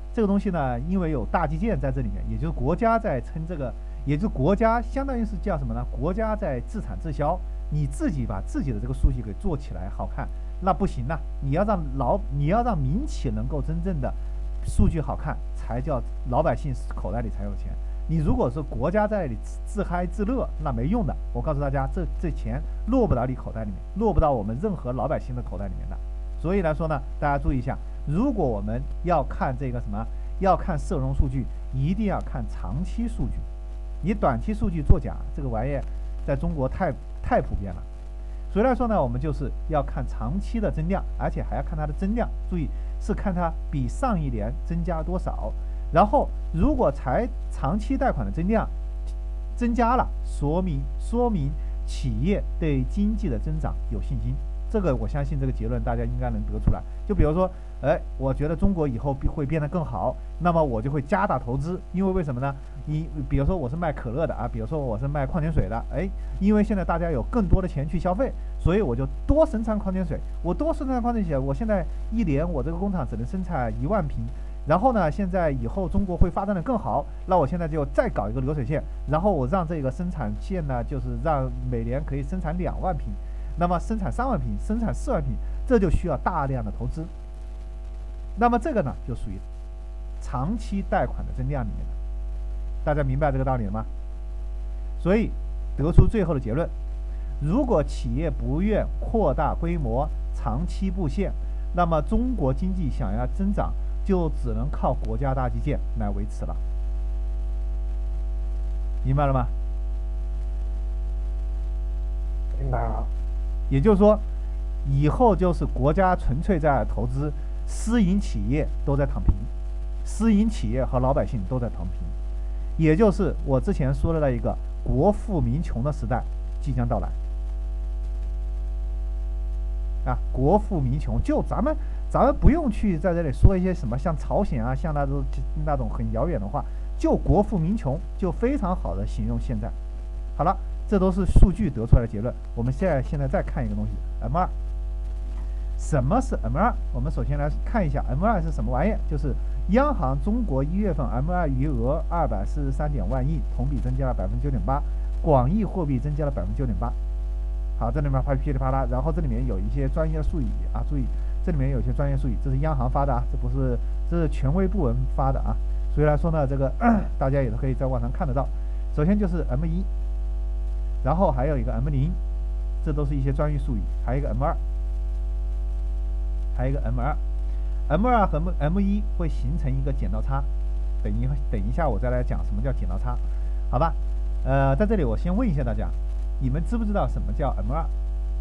这个东西呢，因为有大基建在这里面，也就是国家在撑这个，也就是国家相当于是叫什么呢？国家在自产自销，你自己把自己的这个数据给做起来好看，那不行呐、你要让老你要让民企能够真正的数据好看，才叫老百姓口袋里才有钱。你如果是国家在里自嗨自乐，那没用的。我告诉大家，这这钱落不到你口袋里面，落不到我们任何老百姓的口袋里面的。所以来说呢，大家注意一下，如果我们要看这个什么，要看社融数据，一定要看长期数据。你短期数据作假，这个玩意在中国太太普遍了。所以来说呢，我们就是要看长期的增量，而且还要看它的增量。注意是看它比上一年增加多少。然后，如果才长期贷款的增量增加了，说明说明企业对经济的增长有信心。这个我相信这个结论大家应该能得出来。就比如说，哎，我觉得中国以后会变得更好，那么我就会加大投资。因为为什么呢？你比如说我是卖可乐的啊，比如说我是卖矿泉水的，哎，因为现在大家有更多的钱去消费，所以我就多生产矿泉水。我多生产矿泉水，我现在一年我这个工厂只能生产一万瓶。然后呢，现在以后中国会发展的更好，那我现在就再搞一个流水线，然后我让这个生产线呢，就是让每年可以生产两万瓶，那么生产三万瓶，生产四万瓶，这就需要大量的投资。那么这个呢，就属于长期贷款的增量里面的，大家明白这个道理了吗？所以得出最后的结论：如果企业不愿扩大规模、长期布线，那么中国经济想要增长，就只能靠国家大基建来维持了，明白了吗？ 明白了。 也就是说，以后就是国家纯粹在投资，私营企业都在躺平，私营企业和老百姓都在躺平，也就是我之前说的那一个国富民穷的时代即将到来。啊，国富民穷，就咱们。咱们不用去在这里说一些什么像朝鲜啊，像那种那种很遥远的话，就国富民穷，就非常好的形容现在。好了，这都是数据得出来的结论。我们现在现在再看一个东西 ，M 二。什么是 M 二？我们首先来看一下 M 二是什么玩意，就是央行中国一月份 M 二余额二百四十三点万亿，同比增加了百分之九点八，广义货币增加了百分之九点八。好，这里面啪噼里啪啦，然后这里面有一些专业的术语啊，注意。这里面有些专业术语，这是央行发的啊，这不是，这是权威部门发的啊。所以来说呢，这个大家也都可以在网上看得到。首先就是 M 一，然后还有一个 M 零，这都是一些专业术语，还有一个 M 二，还有一个 M 二。M 二和 M 一会形成一个剪刀差。等一等一下我再来讲什么叫剪刀差，好吧？呃，在这里我先问一下大家，你们知不知道什么叫 M 二？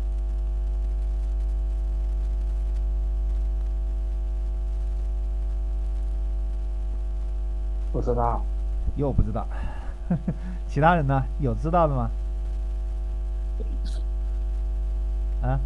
不知道， 又不知道，其他人呢？有知道的吗？啊！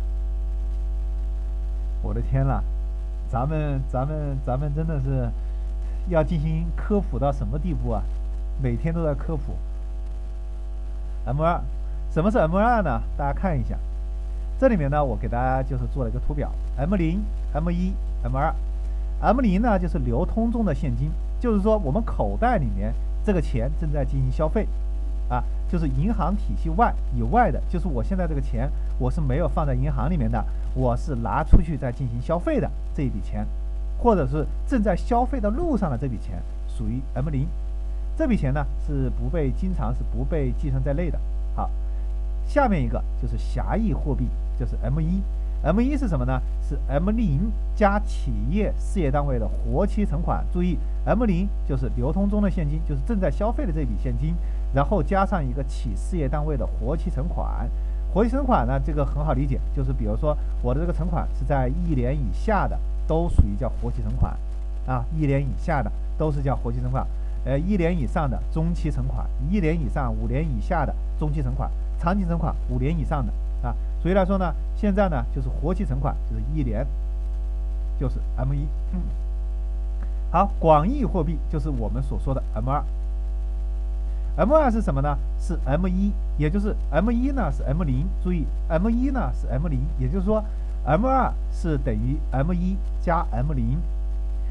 我的天呐，咱们咱们咱们真的是要进行科普到什么地步啊？每天都在科普。M 二，什么是 M 二呢？大家看一下，这里面呢，我给大家就是做了一个图表 ：M 零、M 一、M 二。M 零呢，就是流通中的现金。就是说，我们口袋里面这个钱正在进行消费，啊，就是银行体系外以外的，就是我现在这个钱我是没有放在银行里面的，我是拿出去再进行消费的这一笔钱，或者是正在消费的路上的这笔钱，属于 M 零。这笔钱呢是不被经常是不被计算在内的。好，下面一个就是狭义货币，就是 M 一。M 一是什么呢？是 M 零加企业事业单位的活期存款。注意 ，M 零就是流通中的现金，就是正在消费的这笔现金，然后加上一个企事业单位的活期存款。活期存款呢，这个很好理解，就是比如说我的这个存款是在一年以下的，都属于叫活期存款啊，一年以下的都是叫活期存款。呃，一年以上的中期存款，一年以上五年以下的中期存款，长期存款五年以上的啊。所以来说呢，现在呢就是活期存款就是一年，就是 M 一。嗯，好，广义货币就是我们所说的 M 二。M 二是什么呢？是 M 一，也就是 M 一呢是 M 零。注意 ，M 一呢是 M 零，也就是说 M 二是等于 M 一加 M 零。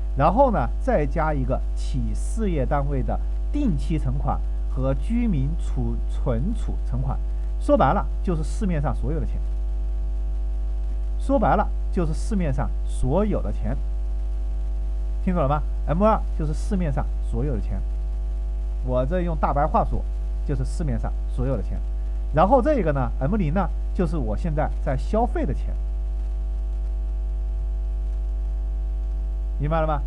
然后呢再加一个企事业单位的定期存款和居民储存储存款，说白了就是市面上所有的钱，说白了就是市面上所有的钱，听懂了吗 ？M 二 就是市面上所有的钱，我这用大白话说就是市面上所有的钱。然后这个呢 M 零 呢就是我现在在消费的钱，明白了吗？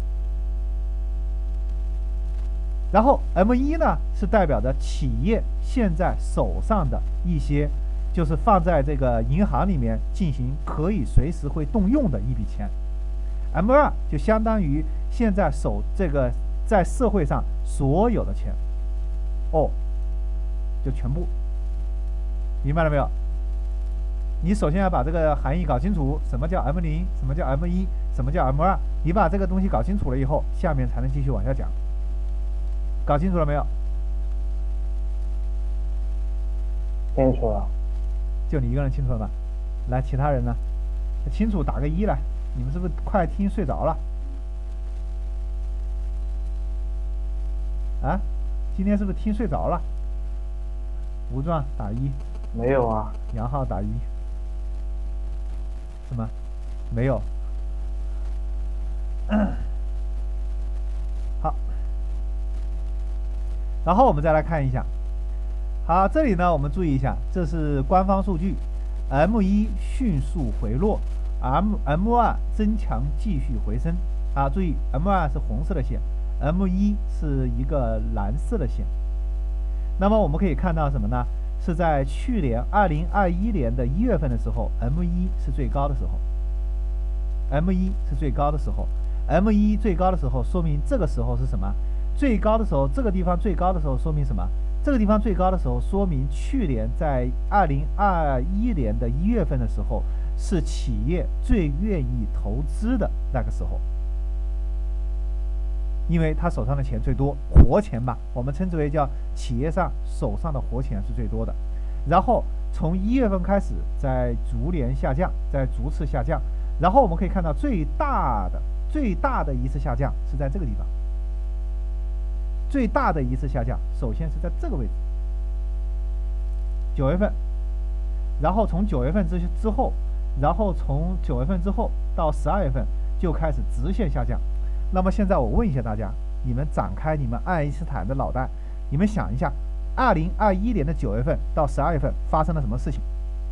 然后 M 一 呢是代表着企业现在手上的一些，就是放在这个银行里面进行可以随时会动用的一笔钱。M 二 就相当于现在手这个在社会上所有的钱，哦，就全部，明白了没有？你首先要把这个含义搞清楚，什么叫 M 零，什么叫 M 一，什么叫 M 二，你把这个东西搞清楚了以后，下面才能继续往下讲。搞清楚了没有？ 清楚了。 就你一个人清楚了吗？来，其他人呢？清楚打个一来。你们是不是快听睡着了？啊？今天是不是听睡着了？吴壮打一。 没有啊。 杨浩打一。什么？没有。好。然后我们再来看一下，好，这里呢我们注意一下，这是官方数据 ，M 一 迅速回落 ，M M 二 增强继续回升。啊，注意 M 二 是红色的线 ，M 一 是一个蓝色的线。那么我们可以看到什么呢？是在去年二零二一年的一月份的时候 ，M 一 是最高的时候 ，M 一 是最高的时候 ，M 一 最高的时候，说明这个时候是什么？最高的时候，这个地方最高的时候说明什么？这个地方最高的时候说明去年在二零二一年的一月份的时候，是企业最愿意投资的那个时候，因为他手上的钱最多，活钱吧，我们称之为叫企业上手上的活钱是最多的。然后从一月份开始，在逐年下降，在逐次下降。然后我们可以看到最大的最大的一次下降是在这个地方。最大的一次下降，首先是在这个位置，九月份，然后从九月份之之后，然后从九月份之后到十二月份就开始直线下降。那么现在我问一下大家，你们展开你们爱因斯坦的脑袋，你们想一下，二零二一年的九月份到十二月份发生了什么事情？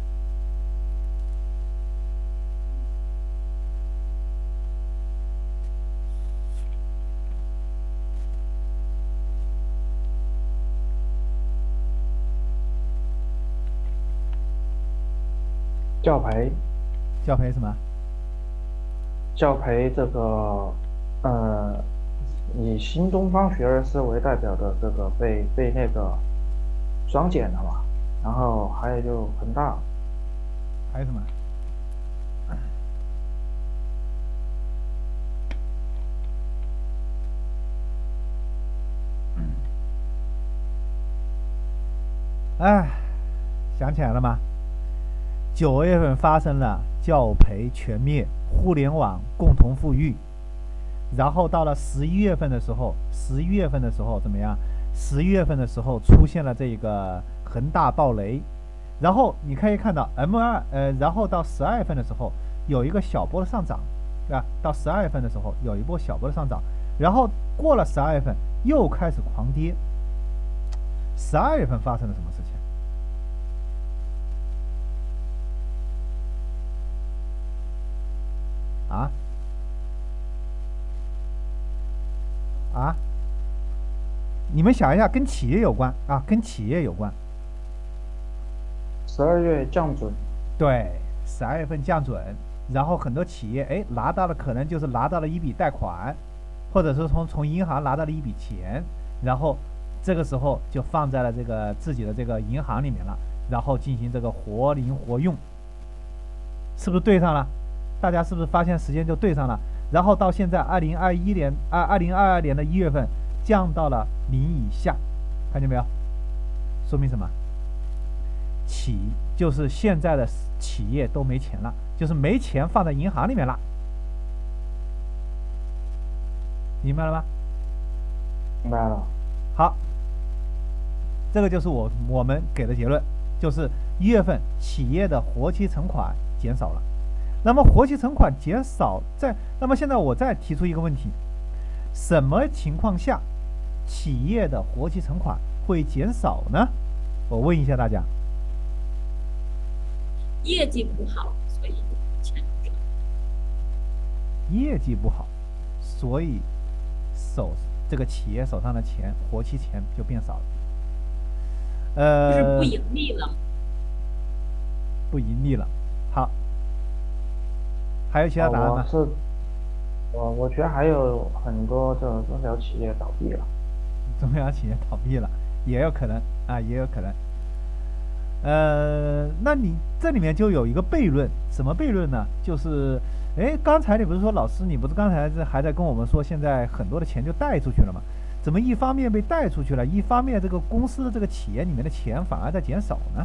教培， 教培什么？ 教培这个，呃，以新东方学而思为代表的这个被被那个双减了嘛，然后还有就恒大， 还有什么？哎，想起来了吗？九月份发生了教培全灭，互联网共同富裕，然后到了十一月份的时候，十一月份的时候怎么样？十一月份的时候出现了这个恒大暴雷，然后你可以看到 M 二，呃，然后到十二月份的时候有一个小波的上涨，对吧？到十二月份的时候有一波小波的上涨，然后过了十二月份又开始狂跌。十二月份发生了什么事情？啊啊！你们想一下，跟企业有关啊，跟企业有关。 十二月降准， 对，十二月份降准，然后很多企业哎拿到了，可能就是拿到了一笔贷款，或者是从从银行拿到了一笔钱，然后这个时候就放在了这个自己的这个银行里面了，然后进行这个活灵活用，是不是对上了？大家是不是发现时间就对上了？然后到现在二零二一年二二零二二年的一月份降到了零以下，看见没有？说明什么？企就是现在的企业都没钱了，就是没钱放在银行里面了。 明白了吗？ 明白了。 好，这个就是我我们给的结论，就是一月份企业的活期存款减少了。那么活期存款减少在，那么现在我再提出一个问题，什么情况下企业的活期存款会减少呢？我问一下大家。 业绩不好，所以钱少。 业绩不好，所以手这个企业手上的钱，活期钱就变少了。呃， 就是不盈利了。 不盈利了。好，还有其他答案吗？ 我是，我我觉得还有很多这种中小企业倒闭了。 中小企业倒闭了，也有可能啊，也有可能。呃，那你这里面就有一个悖论，什么悖论呢？就是，哎，刚才你不是说老师，你不是刚才这还在跟我们说，现在很多的钱就带出去了吗？怎么一方面被带出去了，一方面这个公司的这个企业里面的钱反而在减少呢？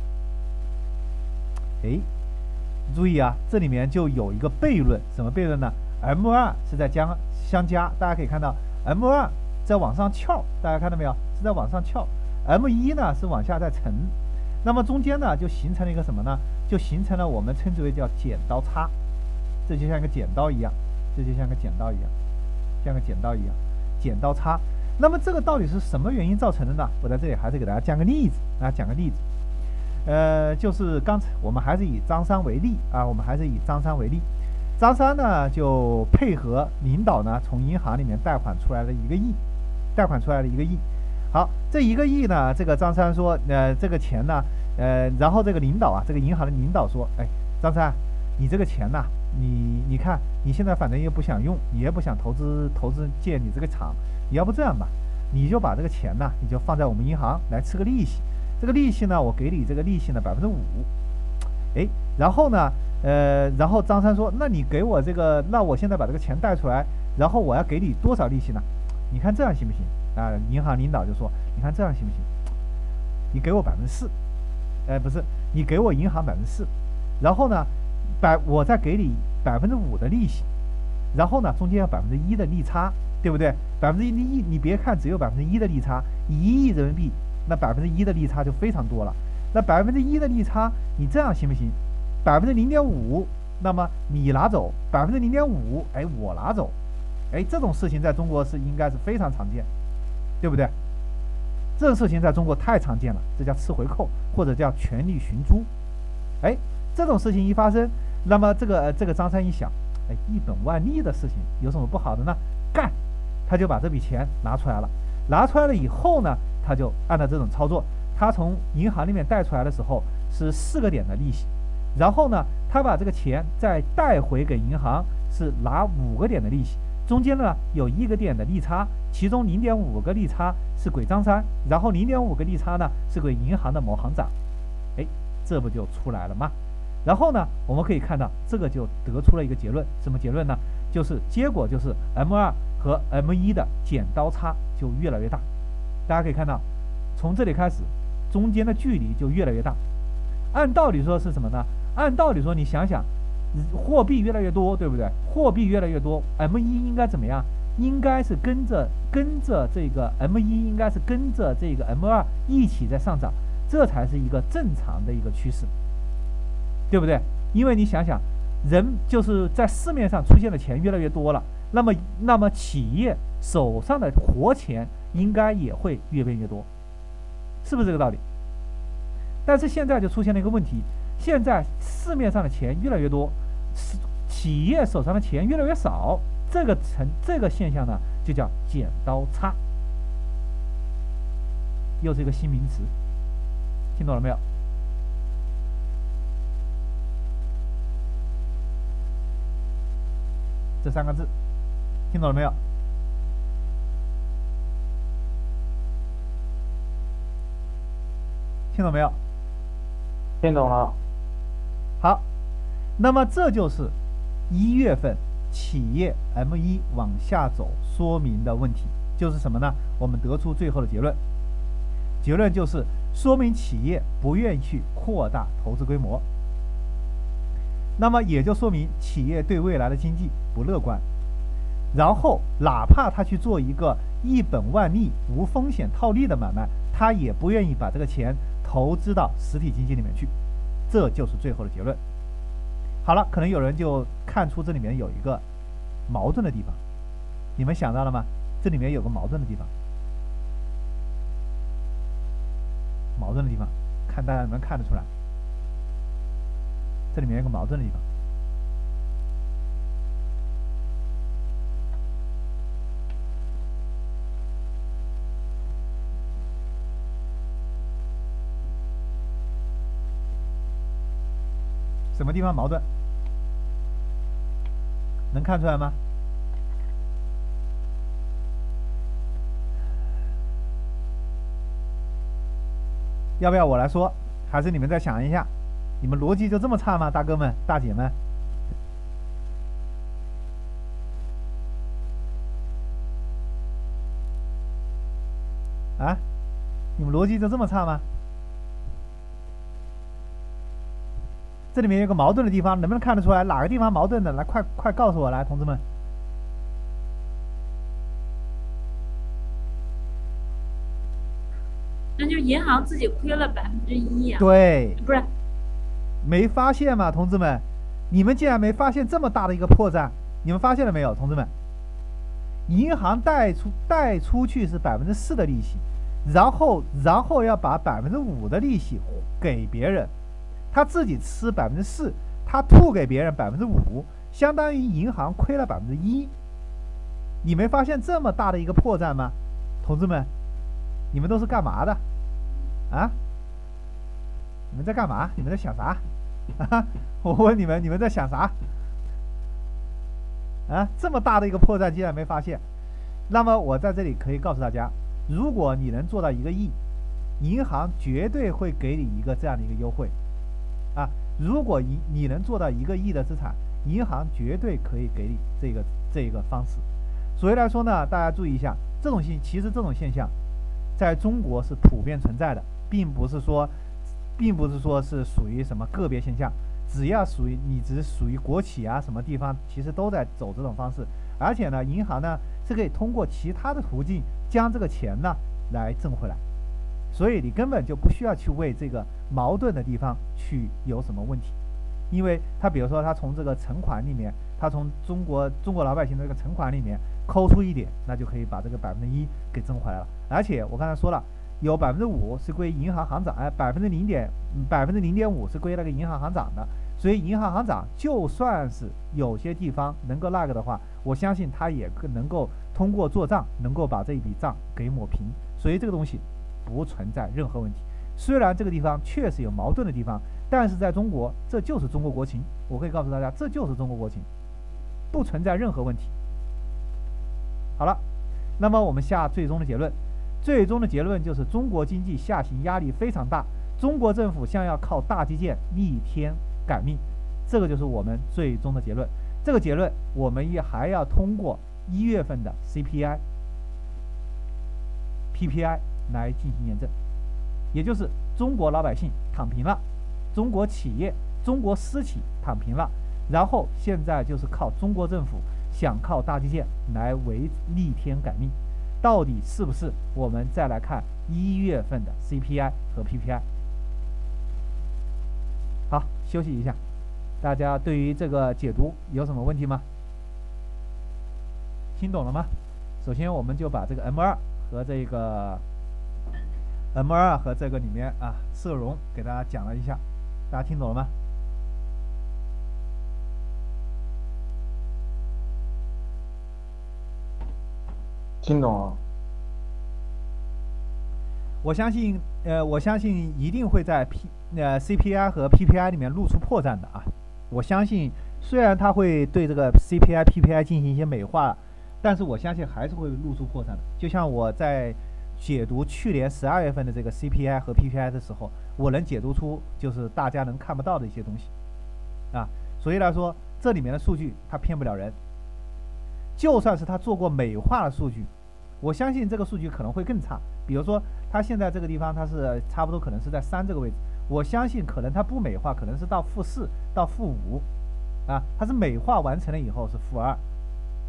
哎，注意啊，这里面就有一个悖论，什么悖论呢 ？M 二是在将相加，大家可以看到 M 二在往上翘，大家看到没有？是在往上翘 ，M 一呢是往下在沉。那么中间呢，就形成了一个什么呢？就形成了我们称之为叫剪刀差，这就像一个剪刀一样，这就像个剪刀一样，像个剪刀一样，剪刀差。那么这个到底是什么原因造成的呢？我在这里还是给大家讲个例子啊，讲个例子。呃，就是刚才我们还是以张三为例啊，我们还是以张三为例。张三呢就配合领导呢，从银行里面贷款出来了一个亿，贷款出来了一个亿。好，这一个亿呢，这个张三说，呃，这个钱呢，呃，然后这个领导啊，这个银行的领导说，哎，张三，你这个钱呐，你你看你现在反正也不想用，你也不想投资投资建你这个厂，你要不这样吧，你就把这个钱呢，你就放在我们银行来吃个利息，这个利息呢，我给你这个利息呢百分之五，哎，然后呢，呃，然后张三说，那你给我这个，那我现在把这个钱贷出来，然后我要给你多少利息呢？你看这样行不行？啊，银行领导就说，你看这样行不行？你给我百分之四，哎，不是，你给我银行百分之四，然后呢，百我再给你百分之五的利息，然后呢，中间要百分之一的利差，对不对？百分之一的利，你别看只有百分之一的利差，一亿人民币，那百分之一的利差就非常多了。那百分之一的利差，你这样行不行？百分之零点五，那么你拿走百分之零点五，哎，我拿走，哎，这种事情在中国是应该是非常常见。对不对？这种事情在中国太常见了，这叫吃回扣，或者叫权力寻租。哎，这种事情一发生，那么这个、呃、这个张三一想，哎，一本万利的事情有什么不好的呢？干，他就把这笔钱拿出来了。拿出来了以后呢，他就按照这种操作，他从银行里面贷出来的时候是四个点的利息，然后呢，他把这个钱再贷回给银行是拿五个点的利息。中间呢有一个点的利差，其中零点五个利差是归张三，然后零点五个利差呢是归银行的某行长，哎，这不就出来了吗？然后呢，我们可以看到这个就得出了一个结论，什么结论呢？就是结果就是 M 二 和 M 一 的剪刀差就越来越大。大家可以看到，从这里开始，中间的距离就越来越大。按道理说是什么呢？按道理说，你想想。货币越来越多，对不对？货币越来越多 ，M 一 应该怎么样？应该是跟着跟着这个 M 一 应该是跟着这个 M 二 一起在上涨，这才是一个正常的一个趋势，对不对？因为你想想，人就是在市面上出现的钱越来越多了，那么那么企业手上的活钱应该也会越变越多，是不是这个道理？但是现在就出现了一个问题。现在市面上的钱越来越多，企业手上的钱越来越少，这个成这个现象呢，就叫剪刀差，又是一个新名词，听懂了没有？这三个字，听懂了没有？听懂没有？ 听懂了。 好，那么这就是一月份企业 M 一 往下走说明的问题，就是什么呢？我们得出最后的结论，结论就是说明企业不愿意去扩大投资规模，那么也就说明企业对未来的经济不乐观。 然后哪怕他去做一个一本万利、无风险套利的买卖，他也不愿意把这个钱投资到实体经济里面去。这就是最后的结论。好了，可能有人就看出这里面有一个矛盾的地方，你们想到了吗？这里面有个矛盾的地方，矛盾的地方，看大家能不能看得出来？这里面有个矛盾的地方。什么地方矛盾？能看出来吗？要不要我来说？还是你们再想一下？你们逻辑就这么差吗，大哥们、大姐们？啊？你们逻辑就这么差吗？这里面有个矛盾的地方，能不能看得出来？哪个地方矛盾的？来，快快告诉我，来，同志们。 那就是银行自己亏了百分之一啊。 对， 不是， 没发现吗，同志们？你们竟然没发现这么大的一个破绽？你们发现了没有，同志们？银行贷出贷出去是百分之四的利息，然后然后要把百分之五的利息给别人。他自己吃百分之四，他吐给别人百分之五，相当于银行亏了百分之一。你没发现这么大的一个破绽吗，同志们？你们都是干嘛的？啊？你们在干嘛？你们在想啥？啊？我问你们，你们在想啥？啊？这么大的一个破绽竟然没发现？那么我在这里可以告诉大家，如果你能做到一个亿，银行绝对会给你一个这样的一个优惠。啊，如果你你能做到一个亿的资产，银行绝对可以给你这个这个方式。所以来说呢，大家注意一下，这种现其实这种现象，在中国是普遍存在的，并不是说，并不是说是属于什么个别现象。只要属于你只是属于国企啊什么地方，其实都在走这种方式。而且呢，银行呢是可以通过其他的途径将这个钱呢来挣回来。所以你根本就不需要去为这个矛盾的地方去有什么问题，因为他比如说他从这个存款里面，他从中国中国老百姓的这个存款里面抠出一点，那就可以把这个百分之一给挣回来了。而且我刚才说了，有百分之五是归银行行长，哎，百分之零点百分之零点五是归那个银行行长的。所以银行行长就算是有些地方能够那个的话，我相信他也能够通过做账，能够把这一笔账给抹平。所以这个东西不存在任何问题。虽然这个地方确实有矛盾的地方，但是在中国这就是中国国情。我可以告诉大家，这就是中国国情，不存在任何问题。好了，那么我们下最终的结论。最终的结论就是中国经济下行压力非常大，中国政府想要靠大基建逆天改命，这个就是我们最终的结论。这个结论我们也还要通过一月份的 C P I、P P I 来进行验证，也就是中国老百姓躺平了，中国企业、中国私企躺平了，然后现在就是靠中国政府想靠大基建来为逆天改命，到底是不是？我们再来看一月份的 C P I 和 P P I。好，休息一下，大家对于这个解读有什么问题吗？听懂了吗？首先我们就把这个 M 二 和这个 M 二 和这个里面啊社融给大家讲了一下，大家听懂了吗？ 听懂了。 我相信，呃，我相信一定会在 P 呃 C P I 和 P P I 里面露出破绽的啊。我相信，虽然它会对这个 C P I、P P I 进行一些美化，但是我相信还是会露出破绽的。就像我在解读去年十二月份的这个 C P I 和 P P I 的时候，我能解读出就是大家能看不到的一些东西啊。所以来说，这里面的数据它骗不了人。就算是他做过美化的数据，我相信这个数据可能会更差。比如说，他现在这个地方它是差不多可能是在三这个位置，我相信可能它不美化，可能是到负四到负五，啊，它是美化完成了以后是负二。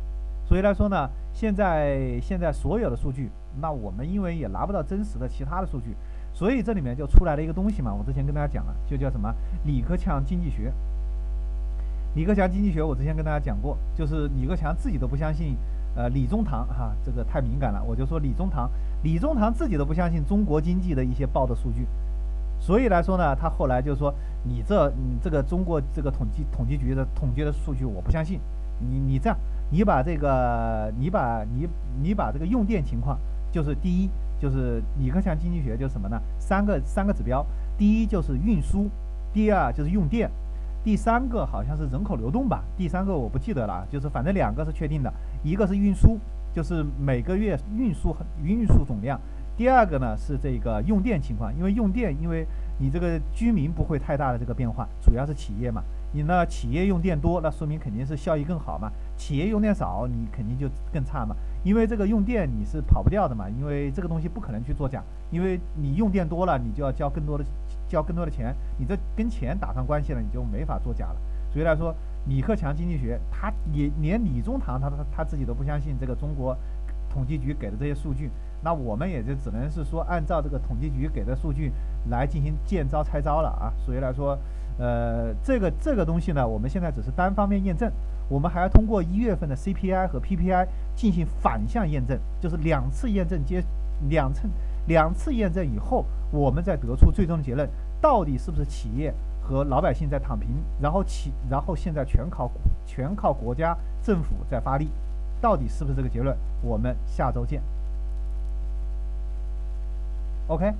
所以来说呢，现在现在所有的数据，那我们因为也拿不到真实的其他的数据，所以这里面就出来了一个东西嘛，我之前跟大家讲了，就叫什么李克强经济学。李克强经济学我之前跟大家讲过，就是李克强自己都不相信，呃，李中堂哈，这个太敏感了，我就说李中堂，李中堂自己都不相信中国经济的一些报的数据，所以来说呢，他后来就说你这你这个中国这个统计统计局的统计的数据我不相信，你你这样，你把这个你把你你把这个用电情况，就是第一就是李克强经济学就是什么呢？三个三个指标，第一就是运输，第二就是用电。第三个好像是人口流动吧，第三个我不记得了，就是反正两个是确定的，一个是运输，就是每个月运输运输总量，第二个呢是这个用电情况，因为用电，因为你这个居民不会太大的这个变化，主要是企业嘛，你呢企业用电多，那说明肯定是效益更好嘛，企业用电少，你肯定就更差嘛，因为这个用电你是跑不掉的嘛，因为这个东西不可能去作假，因为你用电多了，你就要交更多的。交更多的钱，你这跟钱打上关系了，你就没法作假了。所以来说，李克强经济学，他也连李中堂他他他自己都不相信这个中国统计局给的这些数据，那我们也就只能是说按照这个统计局给的数据来进行见招拆招了啊。所以来说，呃，这个这个东西呢，我们现在只是单方面验证，我们还要通过一月份的 C P I 和 P P I 进行反向验证，就是两次验证接两次。两次验证以后，我们再得出最终的结论，到底是不是企业和老百姓在躺平，然后企，然后现在全靠全靠国家政府在发力，到底是不是这个结论？我们下周见。OK，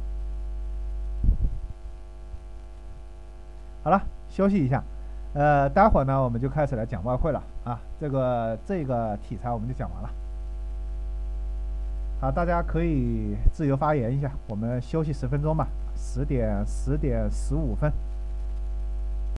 好了，休息一下，呃，待会儿呢我们就开始来讲外汇了啊，这个这个题材我们就讲完了。好，大家可以自由发言一下，我们休息十分钟吧，十点十点十五分。